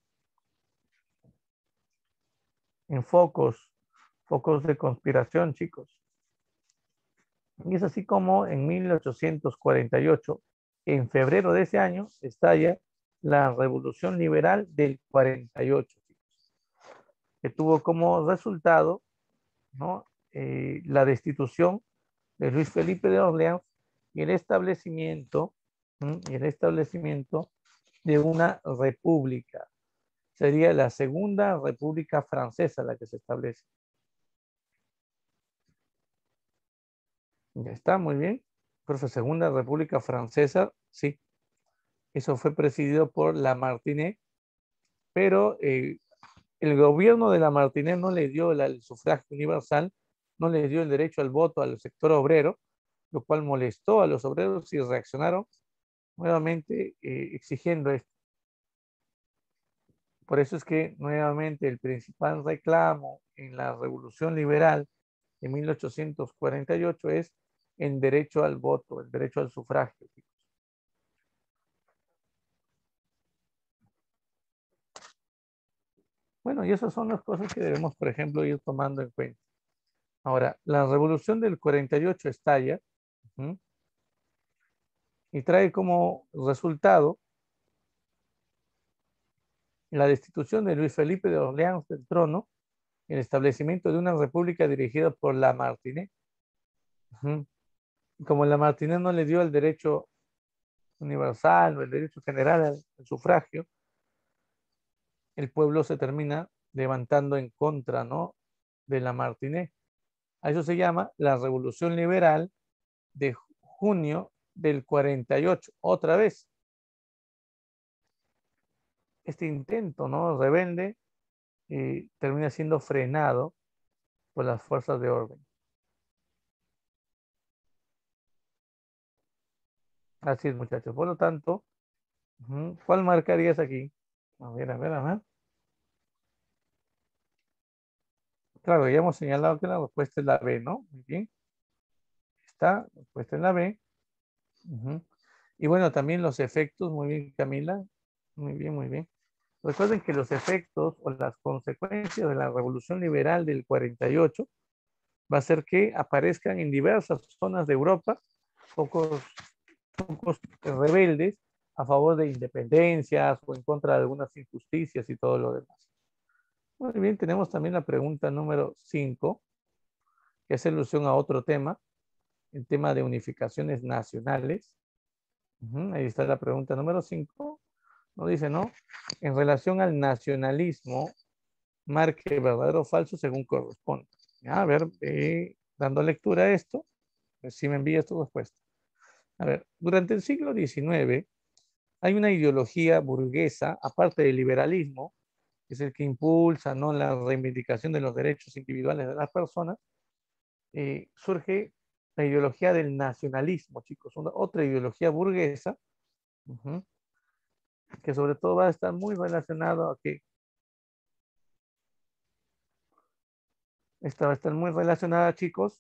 En focos, focos de conspiración, chicos. Y es así como en mil ochocientos cuarenta y ocho, en febrero de ese año, estalla la Revolución Liberal del cuarenta y ocho, chicos, que tuvo como resultado, ¿no?, eh, la destitución de Luis Felipe de Orleans y el establecimiento, ¿m? y el establecimiento de una república. Sería la Segunda República Francesa la que se establece. Ya está, muy bien. Profe, Segunda República Francesa, sí. Eso fue presidido por Lamartine, pero eh, el gobierno de Lamartine no le dio el sufragio universal, no le dio el derecho al voto al sector obrero, lo cual molestó a los obreros y reaccionaron nuevamente eh, exigiendo esto. Por eso es que nuevamente el principal reclamo en la Revolución Liberal de mil ochocientos cuarenta y ocho es el derecho al voto, el derecho al sufragio. Bueno, y esas son las cosas que debemos, por ejemplo, ir tomando en cuenta. Ahora, la Revolución del cuarenta y ocho estalla, ¿sí?, y trae como resultado la destitución de Luis Felipe de Orleans del trono y el establecimiento de una república dirigida por Lamartine. Uh-huh. Como Lamartine no le dio el derecho universal o el derecho general al, al sufragio, el pueblo se termina levantando en contra, ¿no?, de Lamartine. A eso se llama la Revolución Liberal de junio del cuarenta y ocho. Otra vez, este intento, ¿no?, rebelde, eh, termina siendo frenado por las fuerzas de orden. Así es, muchachos. Por lo tanto, ¿cuál marcarías aquí? A ver, a ver, a ver. Claro, ya hemos señalado que la respuesta es la B, ¿no? Muy bien. Está, la respuesta es la B. Uh-huh. Y bueno, también los efectos, muy bien, Camila. Muy bien, muy bien. Recuerden que los efectos o las consecuencias de la Revolución Liberal del cuarenta y ocho va a ser que aparezcan en diversas zonas de Europa pocos, pocos rebeldes a favor de independencias o en contra de algunas injusticias y todo lo demás. Muy bien, tenemos también la pregunta número cinco, que hace alusión a otro tema, el tema de unificaciones nacionales. Uh-huh, ahí está la pregunta número cinco. Nos dice, ¿no? En relación al nacionalismo, marque verdadero o falso según corresponde. A ver, eh, dando lectura a esto, pues si me envías tu respuesta. A ver, durante el siglo diecinueve hay una ideología burguesa, aparte del liberalismo, que es el que impulsa, ¿no?, la reivindicación de los derechos individuales de las personas, eh, surge la ideología del nacionalismo, chicos, una, otra ideología burguesa, uh-huh, que sobre todo va a estar muy relacionado a que esta va a estar muy relacionada, chicos,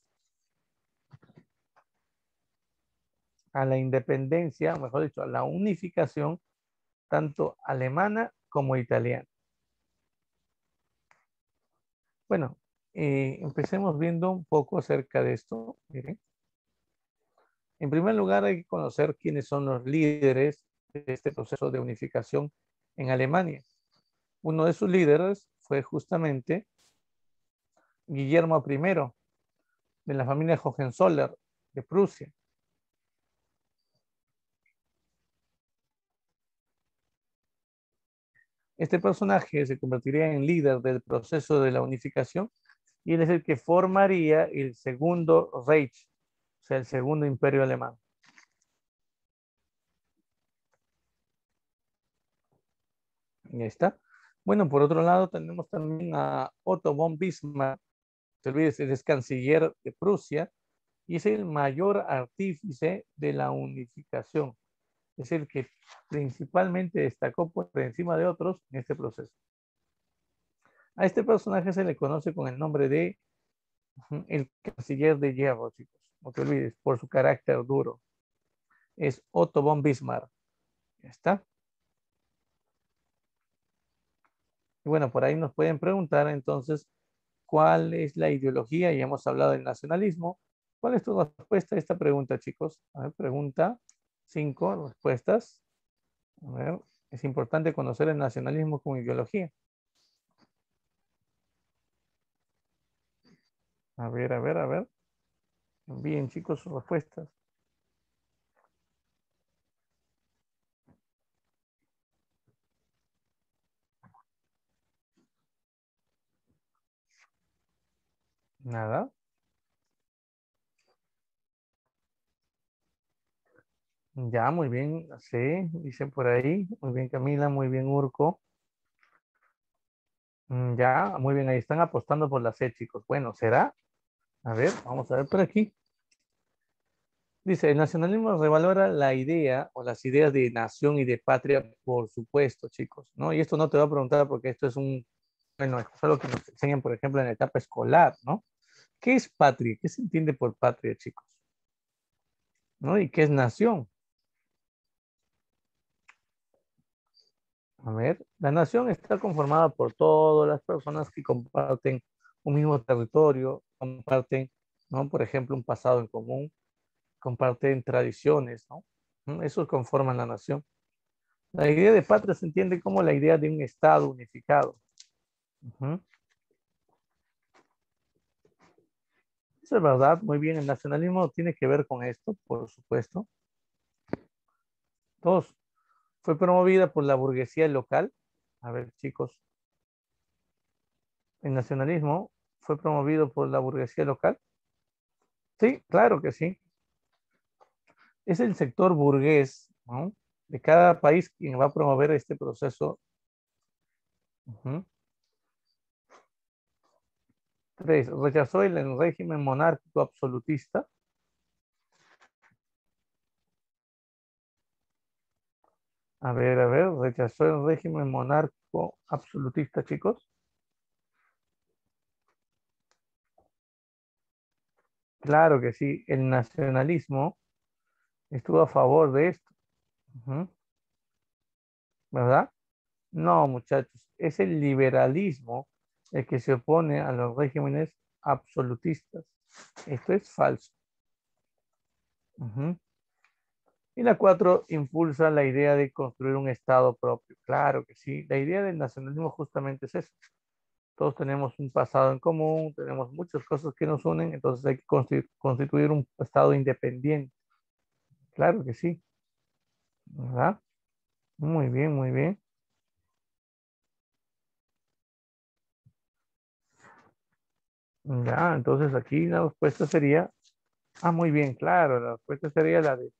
a la independencia, o mejor dicho, a la unificación tanto alemana como italiana. Bueno, eh, empecemos viendo un poco acerca de esto. Miren. En primer lugar, hay que conocer quiénes son los líderes de este proceso de unificación en Alemania. Uno de sus líderes fue justamente Guillermo primero, de la familia Hohenzollern de Prusia. Este personaje se convertiría en líder del proceso de la unificación y él es el que formaría el segundo Reich, o sea, el segundo imperio alemán. Y ahí está. Bueno, por otro lado tenemos también a Otto von Bismarck, no te olvides, él es canciller de Prusia y es el mayor artífice de la unificación. Es el que principalmente destacó por encima de otros en este proceso. A este personaje se le conoce con el nombre de uh, el canciller de hierro, chicos. No te olvides, por su carácter duro. Es Otto von Bismarck. Ya está. Y bueno, por ahí nos pueden preguntar entonces cuál es la ideología. Ya hemos hablado del nacionalismo. ¿Cuál es tu respuesta a esta pregunta, chicos? A ver, pregunta cinco respuestas. A ver, es importante conocer el nacionalismo como ideología. A ver, a ver, a ver. Envíen, chicos, sus respuestas. Nada. Ya, muy bien. Sí, dicen por ahí. Muy bien, Camila. Muy bien, Urco. Mm, Ya, muy bien. Ahí están apostando por la C, chicos. Bueno, ¿será? A ver, vamos a ver por aquí. Dice, el nacionalismo revalora la idea o las ideas de nación y de patria, por supuesto, chicos, ¿no? Y esto no te voy a preguntar porque esto es un, bueno, esto es algo que nos enseñan, por ejemplo, en la etapa escolar, ¿no? ¿Qué es patria? ¿Qué se entiende por patria, chicos? ¿No? ¿Y qué es nación? A ver, la nación está conformada por todas las personas que comparten un mismo territorio, comparten, ¿no? Por ejemplo, un pasado en común, comparten tradiciones, ¿no? ¿Mm? Eso conforman la nación. La idea de patria se entiende como la idea de un Estado unificado. Ujú. Eso es verdad, muy bien. El nacionalismo tiene que ver con esto, por supuesto. Dos, fue promovida por la burguesía local. A ver, chicos, el nacionalismo fue promovido por la burguesía local. Sí, claro que sí. Es el sector burgués, ¿no? De cada país quien va a promover este proceso. Ujú. Tres, rechazó el, el régimen monárquico absolutista. A ver, a ver, rechazó el régimen monárquico absolutista, chicos. Claro que sí, el nacionalismo estuvo a favor de esto. Ujú. ¿Verdad? No, muchachos, es el liberalismo el que se opone a los regímenes absolutistas. Esto es falso. Ujú. Y la cuatro, impulsa la idea de construir un Estado propio. Claro que sí. La idea del nacionalismo justamente es eso. Todos tenemos un pasado en común, tenemos muchas cosas que nos unen, entonces hay que constitu- constituir un Estado independiente. Claro que sí. ¿Verdad? Muy bien, muy bien. Ya, entonces aquí la respuesta sería, ah, muy bien, claro, la respuesta sería la de,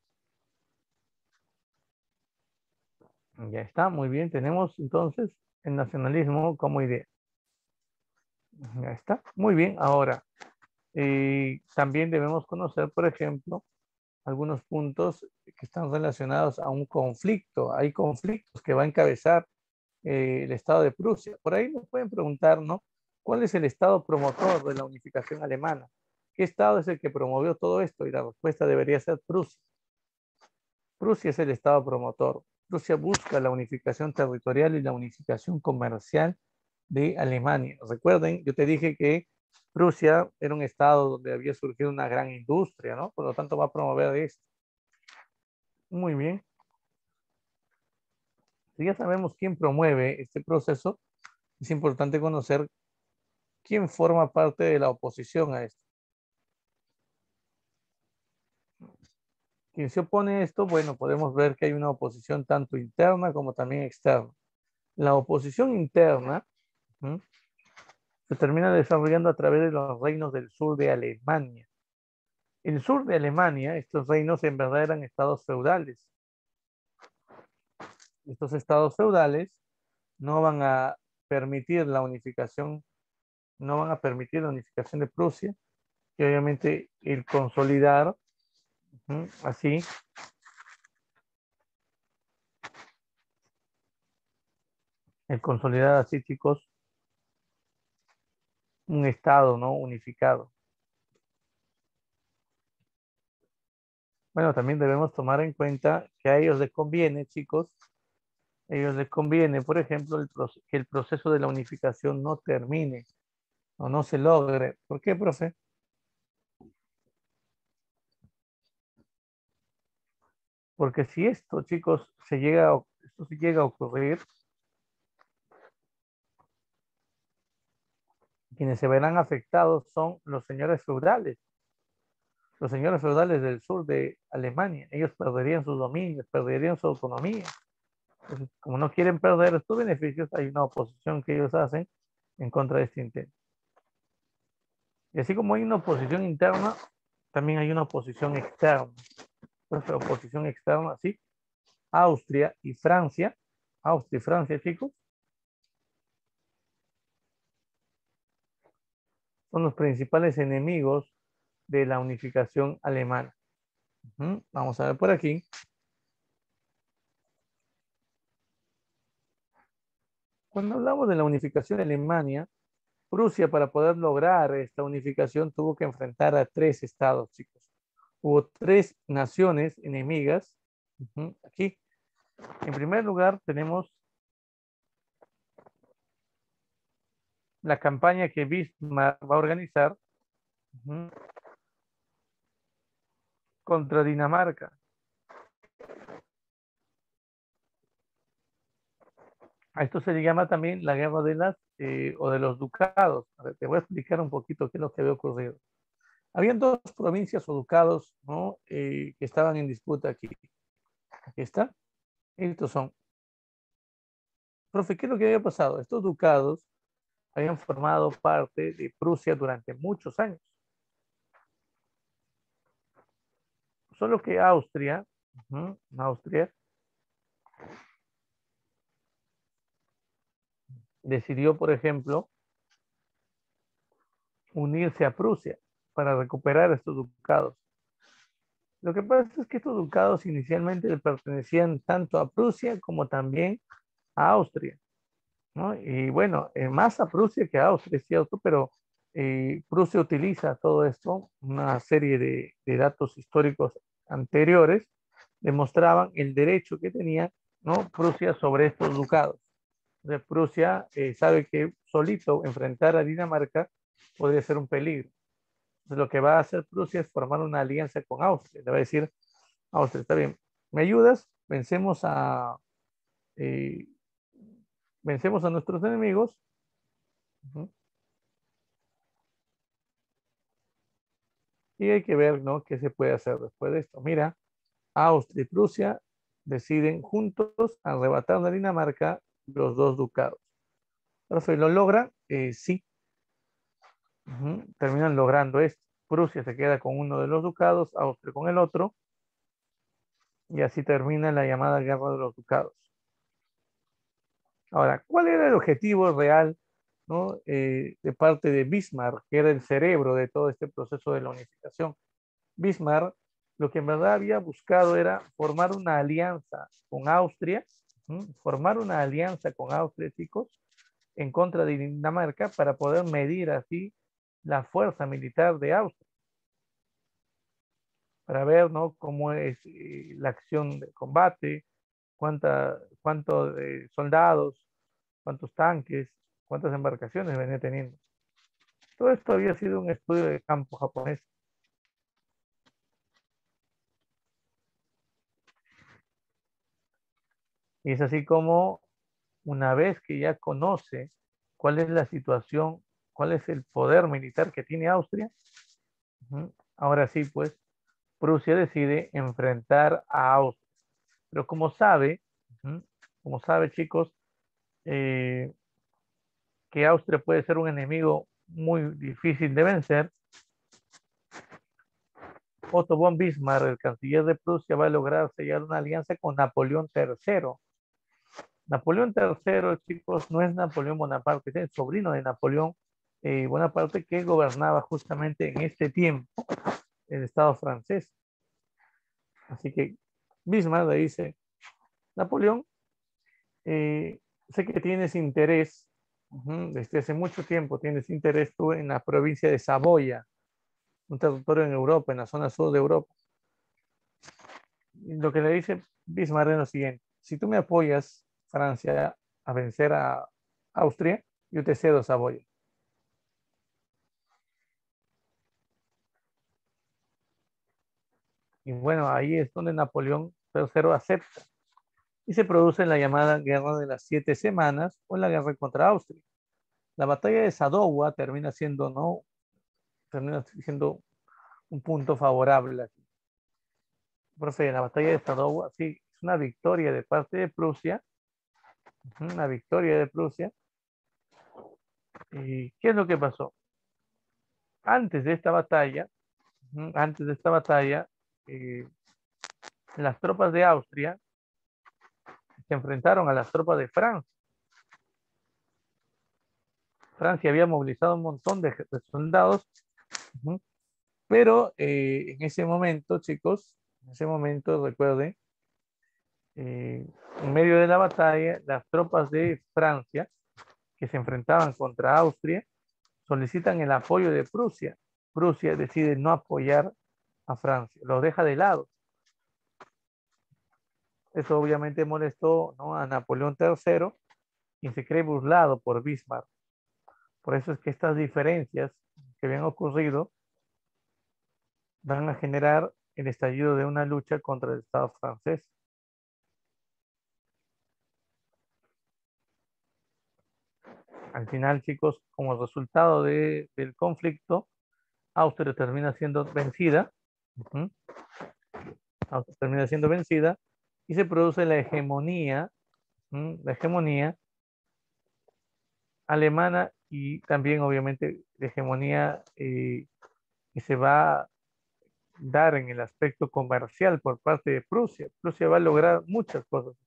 ya está, muy bien, tenemos entonces el nacionalismo como idea. Ya está, muy bien, ahora, eh, también debemos conocer, por ejemplo, algunos puntos que están relacionados a un conflicto. Hay conflictos que va a encabezar eh, el Estado de Prusia. Por ahí nos pueden preguntar, ¿no? ¿Cuál es el Estado promotor de la unificación alemana? ¿Qué Estado es el que promovió todo esto? Y la respuesta debería ser Prusia. Prusia es el Estado promotor. Prusia busca la unificación territorial y la unificación comercial de Alemania. Recuerden, yo te dije que Prusia era un estado donde había surgido una gran industria, ¿no? Por lo tanto, va a promover esto. Muy bien. Si ya sabemos quién promueve este proceso, es importante conocer quién forma parte de la oposición a esto. Quien se opone a esto, bueno, podemos ver que hay una oposición tanto interna como también externa. La oposición interna ¿sí? se termina desarrollando a través de los reinos del sur de Alemania. El sur de Alemania, estos reinos en verdad eran estados feudales. Estos estados feudales no van a permitir la unificación, no van a permitir la unificación de Prusia, y obviamente el consolidar ¿sí? así el consolidar así, chicos, un estado, ¿no? Unificado. Bueno, también debemos tomar en cuenta que a ellos les conviene, chicos, a ellos les conviene, por ejemplo, el que el proceso de la unificación no termine o no se logre. ¿Por qué, profe? Porque si esto, chicos, se llega a, esto se llega a ocurrir, quienes se verán afectados son los señores feudales, los señores feudales del sur de Alemania. Ellos perderían sus dominios, perderían su autonomía. Entonces, como no quieren perder estos beneficios, hay una oposición que ellos hacen en contra de este intento. Y así como hay una oposición interna, también hay una oposición externa. Entonces, oposición externa, sí. Austria y Francia, Austria y Francia, chicos, son los principales enemigos de la unificación alemana. Uh-huh. Vamos a ver por aquí. Cuando hablamos de la unificación de Alemania, Prusia, para poder lograr esta unificación, tuvo que enfrentar a tres estados, chicos. Hubo tres naciones enemigas. Uh-huh. Aquí, en primer lugar, tenemos la campaña que Bismarck va a organizar uh-huh, contra Dinamarca. A esto se le llama también la guerra de las eh, o de los ducados. A ver, te voy a explicar un poquito qué es lo que había ocurrido. Habían dos provincias o ducados, ¿no? eh, que estaban en disputa aquí. Aquí está. Estos son. Profe, ¿qué es lo que había pasado? Estos ducados habían formado parte de Prusia durante muchos años. Solo que Austria, uh-huh, Austria, decidió, por ejemplo, unirse a Prusia para recuperar estos ducados. Lo que pasa es que estos ducados inicialmente le pertenecían tanto a Prusia como también a Austria, ¿no? Y bueno, eh, más a Prusia que a Austria, es cierto, pero eh, Prusia utiliza todo esto, una serie de, de datos históricos anteriores, demostraban el derecho que tenía, ¿no? Prusia sobre estos ducados. De Prusia eh, sabe que solito enfrentar a Dinamarca podría ser un peligro. Entonces, lo que va a hacer Prusia es formar una alianza con Austria. Le va a decir, Austria, está bien, ¿me ayudas? Vencemos a, eh, vencemos a nuestros enemigos. Uh-huh. Y hay que ver, ¿no? ¿Qué se puede hacer después de esto? Mira, Austria y Prusia deciden juntos arrebatar a Dinamarca los dos ducados. Entonces, ¿lo logran? Eh, sí. Uh-huh. Terminan logrando esto. Prusia se queda con uno de los ducados, Austria con el otro, y así termina la llamada Guerra de los Ducados. Ahora, ¿cuál era el objetivo real, ¿no? eh, de parte de Bismarck, que era el cerebro de todo este proceso de la unificación? Bismarck lo que en verdad había buscado era formar una alianza con Austria, ¿sí? formar una alianza con Austria, chicos, en contra de Dinamarca para poder medir así la fuerza militar de Austria, para ver, ¿no? cómo es eh, la acción de combate, cuánta, cuántos eh, soldados, cuántos tanques, cuántas embarcaciones venía teniendo. Todo esto había sido un estudio de campo japonés. Y es así como una vez que ya conoce cuál es la situación, cuál es el poder militar que tiene Austria, ujú, ahora sí, pues Prusia decide enfrentar a Austria. Pero como sabe, ujú, como sabe, chicos, eh, que Austria puede ser un enemigo muy difícil de vencer, Otto von Bismarck, el canciller de Prusia, va a lograr sellar una alianza con Napoleón tercero. Napoleón tercero, chicos, no es Napoleón Bonaparte, es el sobrino de Napoleón eh, Bonaparte, que gobernaba justamente en este tiempo el Estado francés. Así que Bismarck le dice, Napoleón, eh, sé que tienes interés, uh-huh, desde hace mucho tiempo tienes interés tú en la provincia de Saboya, un territorio en Europa, en la zona sur de Europa. Y lo que le dice Bismarck es lo siguiente, si tú me apoyas, Francia, a vencer a Austria, yo te cedo Saboya. Y bueno, ahí es donde Napoleón tercero acepta. Y se produce la llamada Guerra de las Siete Semanas o la guerra contra Austria. La batalla de Sadowa termina siendo, ¿no? Termina siendo un punto favorable aquí. Profe, la batalla de Sadowa, sí, es una victoria de parte de Prusia, una victoria de Prusia. ¿Y qué es lo que pasó? Antes de esta batalla, antes de esta batalla, eh, las tropas de Austria se enfrentaron a las tropas de Francia. Francia había movilizado un montón de, de soldados, uh-huh, pero eh, en ese momento, chicos, en ese momento, recuerden, eh, en medio de la batalla, las tropas de Francia que se enfrentaban contra Austria solicitan el apoyo de Prusia. Prusia decide no apoyar a Francia, lo deja de lado. Eso obviamente molestó, ¿no?, a Napoleón tercero, quien se cree burlado por Bismarck. Por eso es que estas diferencias que habían ocurrido van a generar el estallido de una lucha contra el Estado francés. Al final, chicos, como resultado de, del conflicto, Austria termina siendo vencida. Uh-huh. Austria termina siendo vencida y se produce la hegemonía, uh-huh, la hegemonía alemana y también, obviamente, la hegemonía eh, que se va a dar en el aspecto comercial por parte de Prusia. Prusia va a lograr muchas cosas.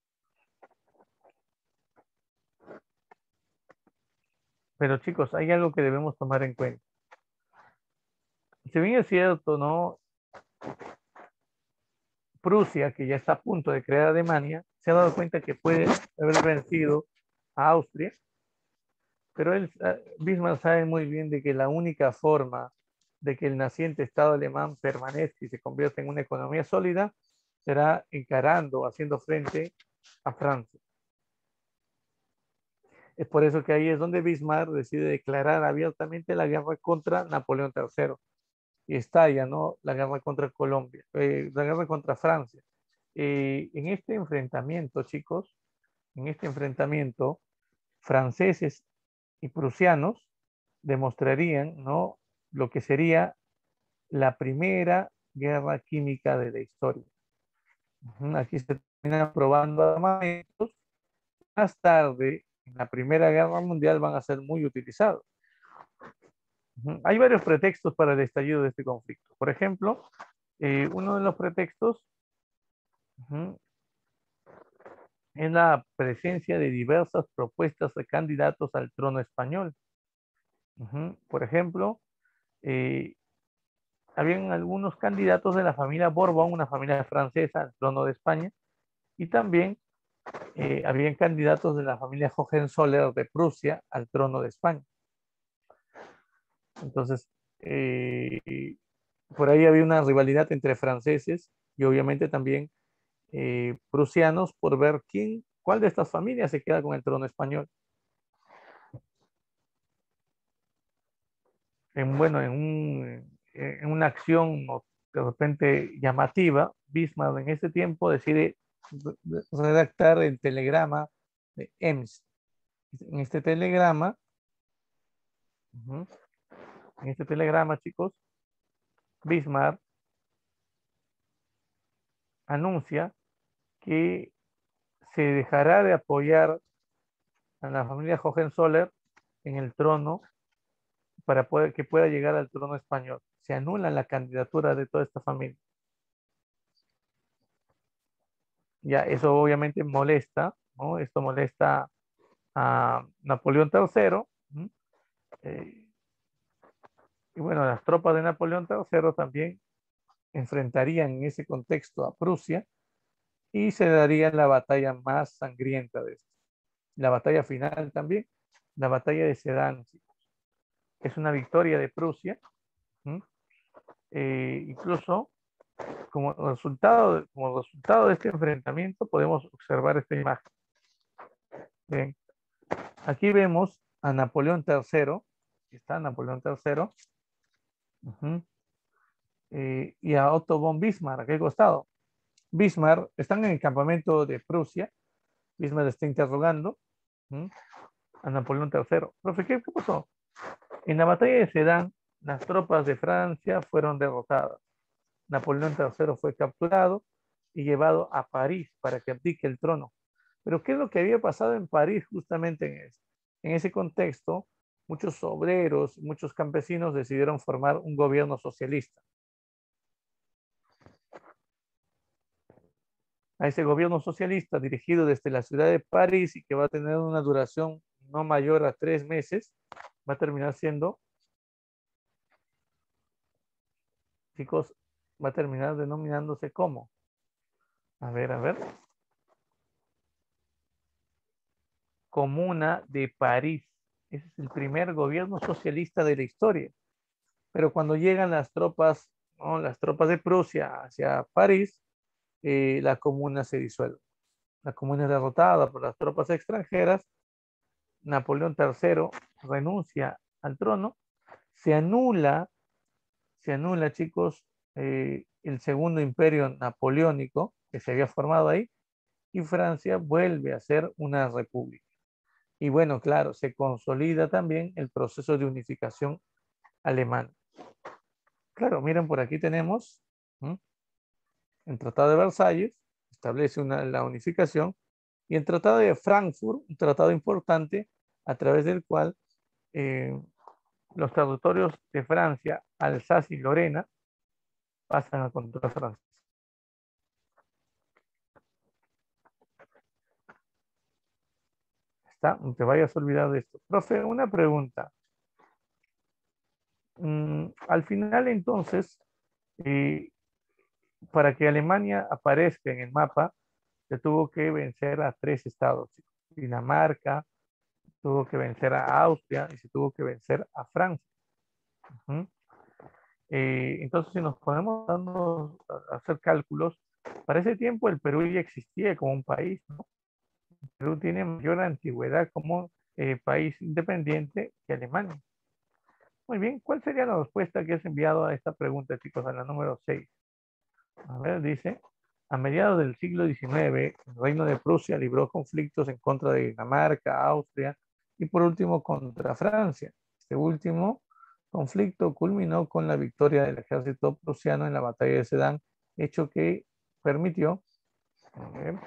Pero chicos, hay algo que debemos tomar en cuenta. Si bien es cierto, ¿no?, Prusia, que ya está a punto de crear Alemania, se ha dado cuenta que puede haber vencido a Austria, pero él, Bismarck sabe muy bien de que la única forma de que el naciente Estado alemán permanezca y se convierta en una economía sólida será encarando, haciendo frente a Francia. Es por eso que ahí es donde Bismarck decide declarar abiertamente la guerra contra Napoleón tercero. Y estalla, ¿no?, la guerra contra Colombia, eh, la guerra contra Francia. Eh, en este enfrentamiento, chicos, en este enfrentamiento, franceses y prusianos demostrarían, ¿no?, lo que sería la primera guerra química de la historia. Aquí se terminan probando armamentos. Más tarde, en la Primera Guerra Mundial, van a ser muy utilizados. Hay varios pretextos para el estallido de este conflicto. Por ejemplo, eh, uno de los pretextos uh-huh, es la presencia de diversas propuestas de candidatos al trono español. Uh-huh. Por ejemplo, eh, habían algunos candidatos de la familia Borbón, una familia francesa, al trono de España, y también eh, habían candidatos de la familia Hohenzollern de Prusia al trono de España. Entonces, eh, por ahí había una rivalidad entre franceses y obviamente también eh, prusianos por ver quién, cuál de estas familias se queda con el trono español. En, bueno, en, un, en una acción de repente llamativa, Bismarck en ese tiempo decide redactar el telegrama de Ems. En este telegrama, uh-huh, en este telegrama, chicos, Bismarck anuncia que se dejará de apoyar a la familia Hohenzollern en el trono para poder, que pueda llegar al trono español. Se anula la candidatura de toda esta familia. Ya, eso obviamente molesta, ¿no? Esto molesta a Napoleón tercero. ¿Mm? Eh, y bueno, las tropas de Napoleón tercero también enfrentarían en ese contexto a Prusia y se daría la batalla más sangrienta de esto. La batalla final también, la batalla de Sedan, es una victoria de Prusia. ¿Mm? Eh, incluso como resultado, como resultado de este enfrentamiento podemos observar esta imagen. Bien, aquí vemos a Napoleón tercero, está Napoleón tercero, uh-huh, eh, y a Otto von Bismarck, ¿a qué costado? Bismarck, están en el campamento de Prusia, Bismarck está interrogando uh-huh, a Napoleón tercero. Profe, ¿qué, ¿qué pasó? En la batalla de Sedan, las tropas de Francia fueron derrotadas. Napoleón tercero fue capturado y llevado a París para que abdique el trono. Pero ¿qué es lo que había pasado en París justamente en ese, en ese contexto? Muchos obreros, muchos campesinos decidieron formar un gobierno socialista. A ese gobierno socialista dirigido desde la ciudad de París y que va a tener una duración no mayor a tres meses, va a terminar siendo, chicos, va a terminar denominándose como, a ver, a ver, Comuna de París. Ese es el primer gobierno socialista de la historia. Pero cuando llegan las tropas, ¿no? Las tropas de Prusia hacia París, eh, la comuna se disuelve. La comuna es derrotada por las tropas extranjeras. Napoleón tercero renuncia al trono. Se anula, se anula, chicos, eh, el segundo imperio napoleónico que se había formado ahí, y Francia vuelve a ser una república. Y bueno, claro, se consolida también el proceso de unificación alemán. Claro, miren, por aquí tenemos ¿m? el Tratado de Versalles, establece una, la unificación, y el Tratado de Frankfurt, un tratado importante a través del cual eh, los territorios de Francia, Alsacia y Lorena, pasan a control francés. Está, no te vayas a olvidar de esto. Profe, una pregunta. Mm, al final, entonces, eh, para que Alemania aparezca en el mapa, se tuvo que vencer a tres estados. Dinamarca, tuvo que vencer a Austria y se tuvo que vencer a Francia. Uh-huh. eh, entonces, si nos podemos a hacer cálculos, para ese tiempo el Perú ya existía como un país, ¿no? El Perú tiene mayor antigüedad como eh, país independiente que Alemania. Muy bien, ¿cuál sería la respuesta que has enviado a esta pregunta, chicos, a la número seis? A ver, dice, a mediados del siglo diecinueve, el Reino de Prusia libró conflictos en contra de Dinamarca, Austria y por último contra Francia. Este último conflicto culminó con la victoria del ejército prusiano en la batalla de Sedan, hecho que permitió, a ver,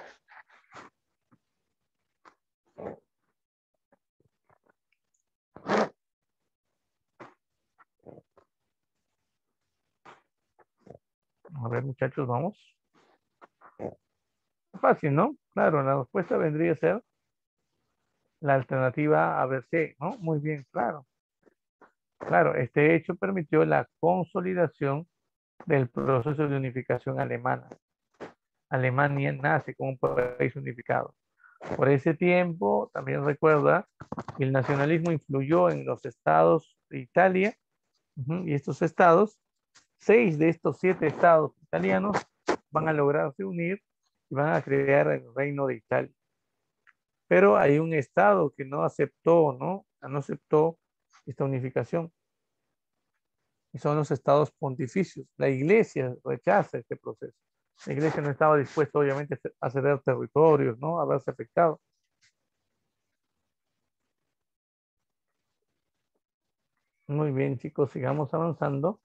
a ver muchachos, vamos. Fácil, ¿no? Claro, la respuesta vendría a ser la alternativa A B C, ¿no? Muy bien, claro. Claro, este hecho permitió la consolidación del proceso de unificación alemana. Alemania nace como un país unificado. Por ese tiempo, también recuerda que el nacionalismo influyó en los estados de Italia, uh-huh, y estos estados, seis de estos siete estados italianos van a lograrse unir y van a crear el Reino de Italia. Pero hay un estado que no aceptó, ¿no? No aceptó esta unificación. Y son los estados pontificios. La iglesia rechaza este proceso. La iglesia no estaba dispuesta, obviamente, a ceder territorios, ¿no? A verse afectado. Muy bien, chicos, sigamos avanzando.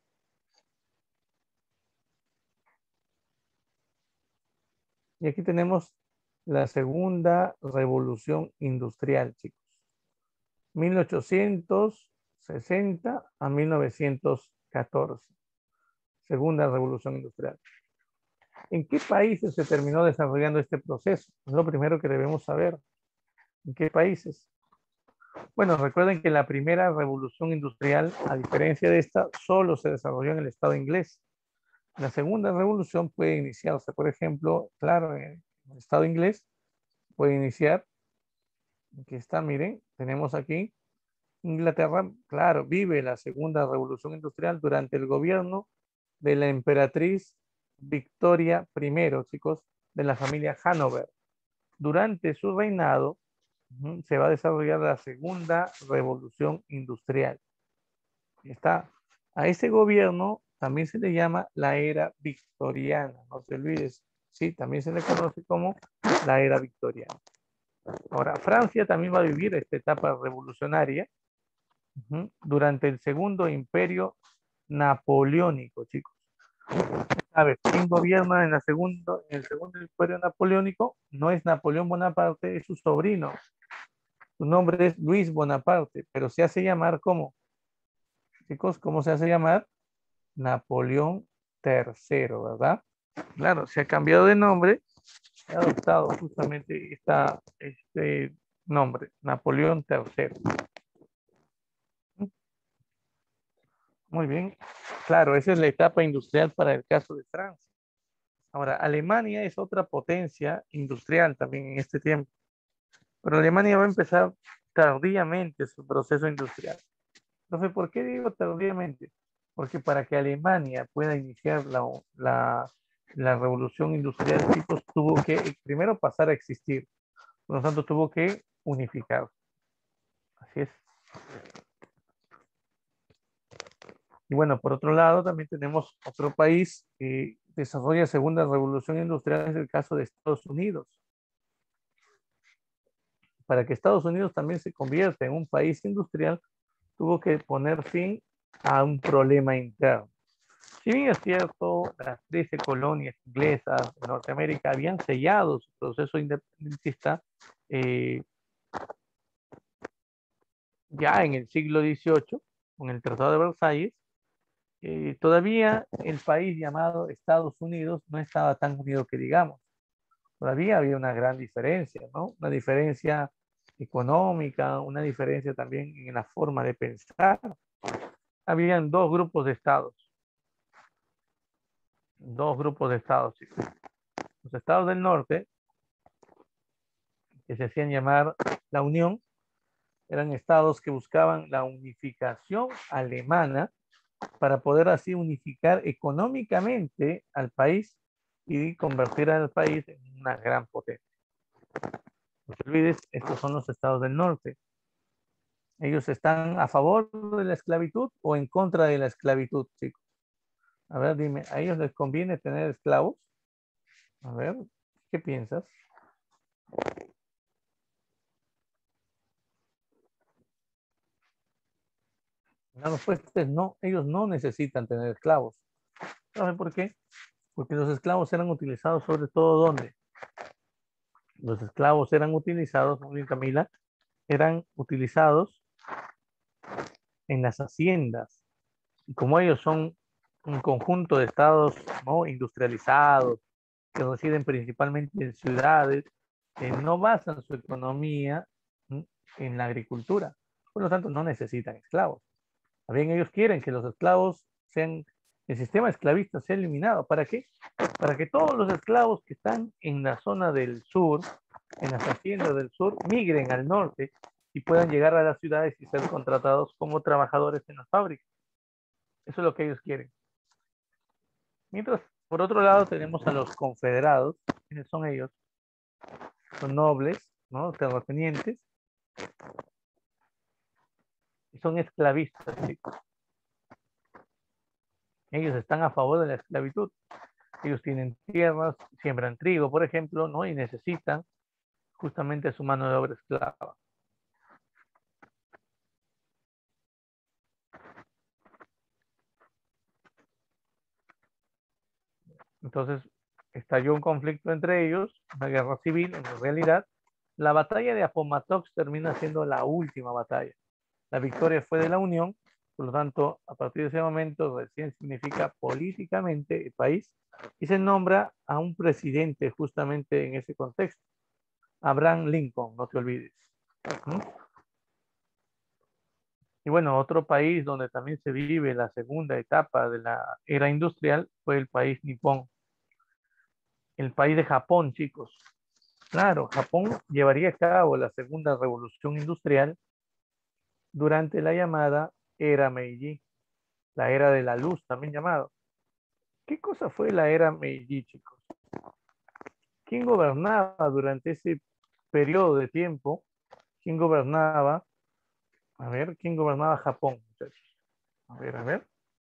Y aquí tenemos la segunda revolución industrial, chicos. mil ochocientos sesenta a mil novecientos catorce. Segunda revolución industrial. ¿En qué países se terminó desarrollando este proceso? Es lo primero que debemos saber. ¿En qué países? Bueno, recuerden que la primera revolución industrial, a diferencia de esta, solo se desarrolló en el Estado inglés. La segunda revolución puede iniciarse, por ejemplo, claro, en el Estado inglés puede iniciar. Aquí está, miren, tenemos aquí Inglaterra, claro, vive la segunda revolución industrial durante el gobierno de la emperatriz Victoria primero, chicos, de la familia Hanover. Durante su reinado uh, se va a desarrollar la segunda revolución industrial. Está. A ese gobierno también se le llama la era victoriana, no te olvides. Sí, también se le conoce como la era victoriana. Ahora, Francia también va a vivir esta etapa revolucionaria uh, durante el segundo imperio napoleónico, chicos. A ver, ¿quién gobierna en, la segundo, en el segundo imperio napoleónico? No es Napoleón Bonaparte, es su sobrino. Su nombre es Luis Bonaparte, pero se hace llamar ¿cómo? Chicos, ¿cómo se hace llamar? Napoleón tercero, ¿verdad? Claro, se ha cambiado de nombre, ha adoptado justamente esta, este nombre, Napoleón tercero. Muy bien, claro, esa es la etapa industrial para el caso de Francia. Ahora, Alemania es otra potencia industrial también en este tiempo, pero Alemania va a empezar tardíamente su proceso industrial. Entonces, ¿por qué digo tardíamente? Porque para que Alemania pueda iniciar la, la, la revolución industrial, chicos, tuvo que primero pasar a existir, por lo tanto tuvo que unificar. Así es. Y bueno, por otro lado, también tenemos otro país que desarrolla segunda revolución industrial, es el caso de Estados Unidos. Para que Estados Unidos también se convierta en un país industrial, tuvo que poner fin a un problema interno. Si bien es cierto, las trece colonias inglesas de Norteamérica habían sellado su proceso independentista eh, ya en el siglo dieciocho, con el Tratado de Versalles, eh, todavía el país llamado Estados Unidos no estaba tan unido que digamos. Todavía había una gran diferencia, ¿no? Una diferencia económica, una diferencia también en la forma de pensar. Habían dos grupos de estados. Dos grupos de estados, chicos. Los estados del norte, que se hacían llamar la Unión, eran estados que buscaban la unificación alemana para poder así unificar económicamente al país y convertir al país en una gran potencia. No te olvides, estos son los estados del norte. ¿Ellos están a favor de la esclavitud o en contra de la esclavitud, chicos? A ver, dime, ¿a ellos les conviene tener esclavos? A ver, ¿qué piensas? La respuesta es no, ellos no necesitan tener esclavos. ¿Saben por qué? Porque los esclavos eran utilizados sobre todo ¿dónde? Los esclavos eran utilizados, muy bien, Camila, eran utilizados en las haciendas. Y como ellos son un conjunto de estados, ¿no?, industrializados, que residen principalmente en ciudades, que no basan su economía ¿m? en la agricultura. Por lo tanto, no necesitan esclavos. También ellos quieren que los esclavos sean, el sistema esclavista sea eliminado. ¿Para qué? Para que todos los esclavos que están en la zona del sur, en las haciendas del sur, migren al norte y puedan llegar a las ciudades y ser contratados como trabajadores en las fábricas. Eso es lo que ellos quieren. Mientras, por otro lado, tenemos a los confederados. ¿Quiénes son ellos? Son nobles, ¿no?, terratenientes, y son esclavistas, chicos. Ellos están a favor de la esclavitud. Ellos tienen tierras, siembran trigo, por ejemplo, ¿no? Y necesitan justamente su mano de obra esclava. Entonces, estalló un conflicto entre ellos, una guerra civil, en realidad. La batalla de Appomattox termina siendo la última batalla. La victoria fue de la Unión, por lo tanto, a partir de ese momento, recién significa políticamente el país y se nombra a un presidente justamente en ese contexto. Abraham Lincoln, no te olvides. ¿Mm? Y bueno, otro país donde también se vive la segunda etapa de la era industrial fue el país nipón, el país de Japón, chicos. Claro, Japón llevaría a cabo la segunda revolución industrial durante la llamada era Meiji, la era de la luz también llamado. ¿Qué cosa fue la era Meiji, chicos? ¿Quién gobernaba durante ese periodo de tiempo? ¿Quién gobernaba? A ver, ¿quién gobernaba Japón, muchachos? A ver, a ver.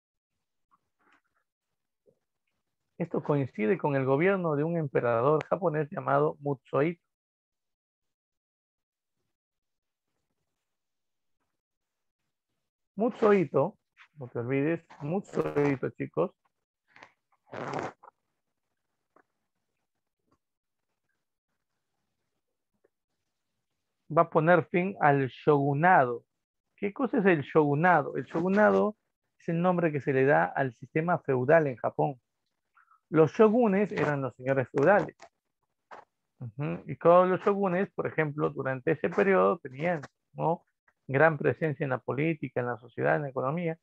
Esto coincide con el gobierno de un emperador japonés llamado Mutsuhito. Mutsuhito, no te olvides, Mutsuhito, chicos, va a poner fin al shogunado. ¿Qué cosa es el shogunado? El shogunado es el nombre que se le da al sistema feudal en Japón. Los shogunes eran los señores feudales. Uh-huh. Y todos los shogunes, por ejemplo, durante ese periodo tenían, ¿no?, gran presencia en la política, en la sociedad, en la economía.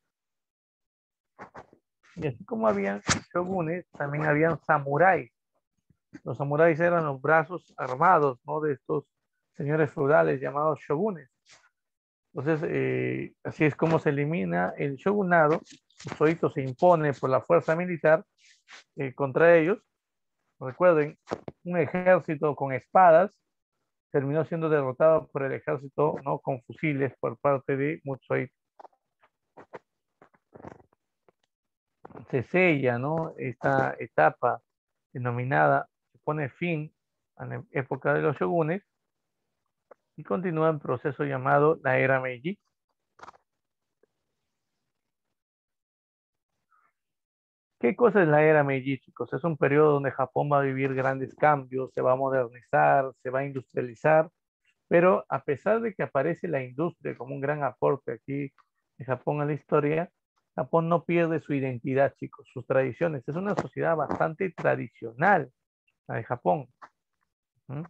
Y así como habían shogunes, también habían samuráis. Los samuráis eran los brazos armados, ¿no?, de estos señores feudales llamados shogunes. Entonces, eh, así es como se elimina el shogunado. Mutsuhito se impone por la fuerza militar eh, contra ellos. Recuerden, un ejército con espadas terminó siendo derrotado por el ejército, ¿no?, con fusiles por parte de Mutsuhito. Se sella, ¿no?, esta etapa denominada, se pone fin a la época de los shogunes y continúa el proceso llamado la era Meiji. ¿Qué cosa es la era Meiji, chicos? Es un periodo donde Japón va a vivir grandes cambios, se va a modernizar, se va a industrializar, pero a pesar de que aparece la industria como un gran aporte aquí de Japón a la historia, Japón no pierde su identidad, chicos, sus tradiciones. Es una sociedad bastante tradicional, la de Japón. ¿Mm?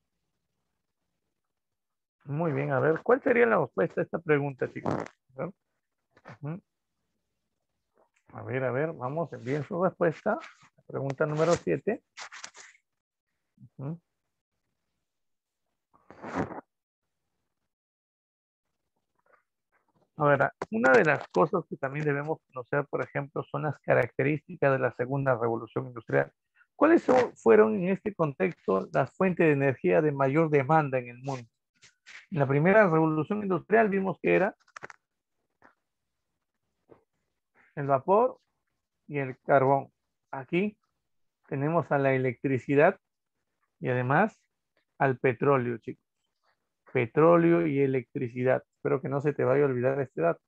Muy bien, a ver, ¿cuál sería la respuesta a esta pregunta, chicos? A ver, uh-huh. a ver, a ver, vamos, envíen su respuesta. Pregunta número siete. Uh-huh. Ahora, una de las cosas que también debemos conocer, por ejemplo, son las características de la segunda revolución industrial. ¿Cuáles son, fueron en este contexto las fuentes de energía de mayor demanda en el mundo? En la primera revolución industrial vimos que era el vapor y el carbón. Aquí tenemos a la electricidad y además al petróleo, chicos. Petróleo y electricidad. Espero que no se te vaya a olvidar este dato.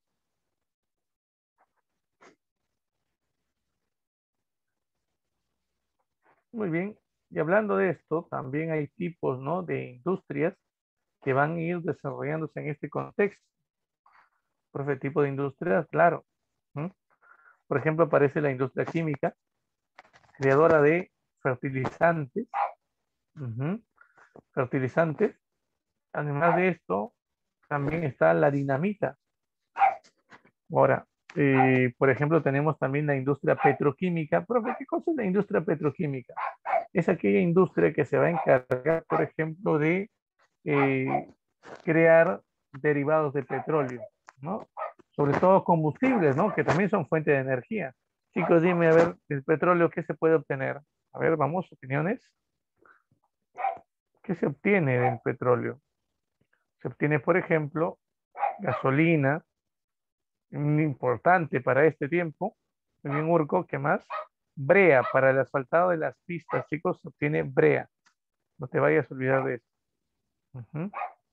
Muy bien. Y hablando de esto, también hay tipos, ¿no?, de industrias que van a ir desarrollándose en este contexto. Por ese tipo de industrias, claro. ¿Mm? Por ejemplo, aparece la industria química, creadora de fertilizantes. Uh-huh. Fertilizantes. Además de esto, también está la dinamita. Ahora, eh, por ejemplo, tenemos también la industria petroquímica. Profe, ¿qué cosa es la industria petroquímica? Es aquella industria que se va a encargar, por ejemplo, de eh, crear derivados de petróleo, ¿no? Sobre todo combustibles, ¿no?, que también son fuente de energía. Chicos, dime, a ver, el petróleo, ¿qué se puede obtener? A ver, vamos, opiniones. ¿Qué se obtiene del petróleo? Se obtiene, por ejemplo, gasolina, muy importante para este tiempo. Muy bien, Urco, ¿qué más? Brea, para el asfaltado de las pistas, chicos, se obtiene brea. No te vayas a olvidar de eso. Ujú.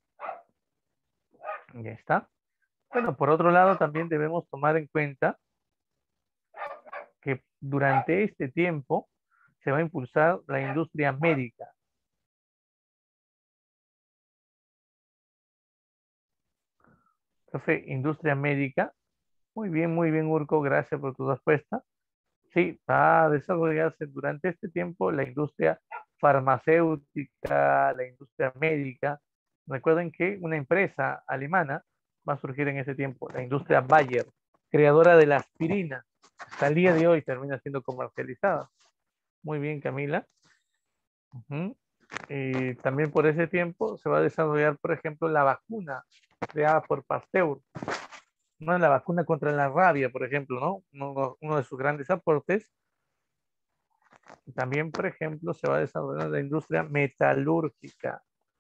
Ya está. Bueno, por otro lado, también debemos tomar en cuenta que durante este tiempo se va a impulsar la industria médica. Profe, industria médica. Muy bien, muy bien, Urco, gracias por tu respuesta. Sí, va a desarrollarse durante este tiempo la industria farmacéutica, la industria médica. Recuerden que una empresa alemana va a surgir en ese tiempo, la industria Bayer, creadora de la aspirina. Hasta el día de hoy termina siendo comercializada. Muy bien, Camila. Ujú. Y también por ese tiempo se va a desarrollar, por ejemplo, la vacuna creada por Pasteur, ¿no? La vacuna contra la rabia, por ejemplo, ¿no? Uno, uno de sus grandes aportes. También, por ejemplo, se va a desarrollar la industria metalúrgica.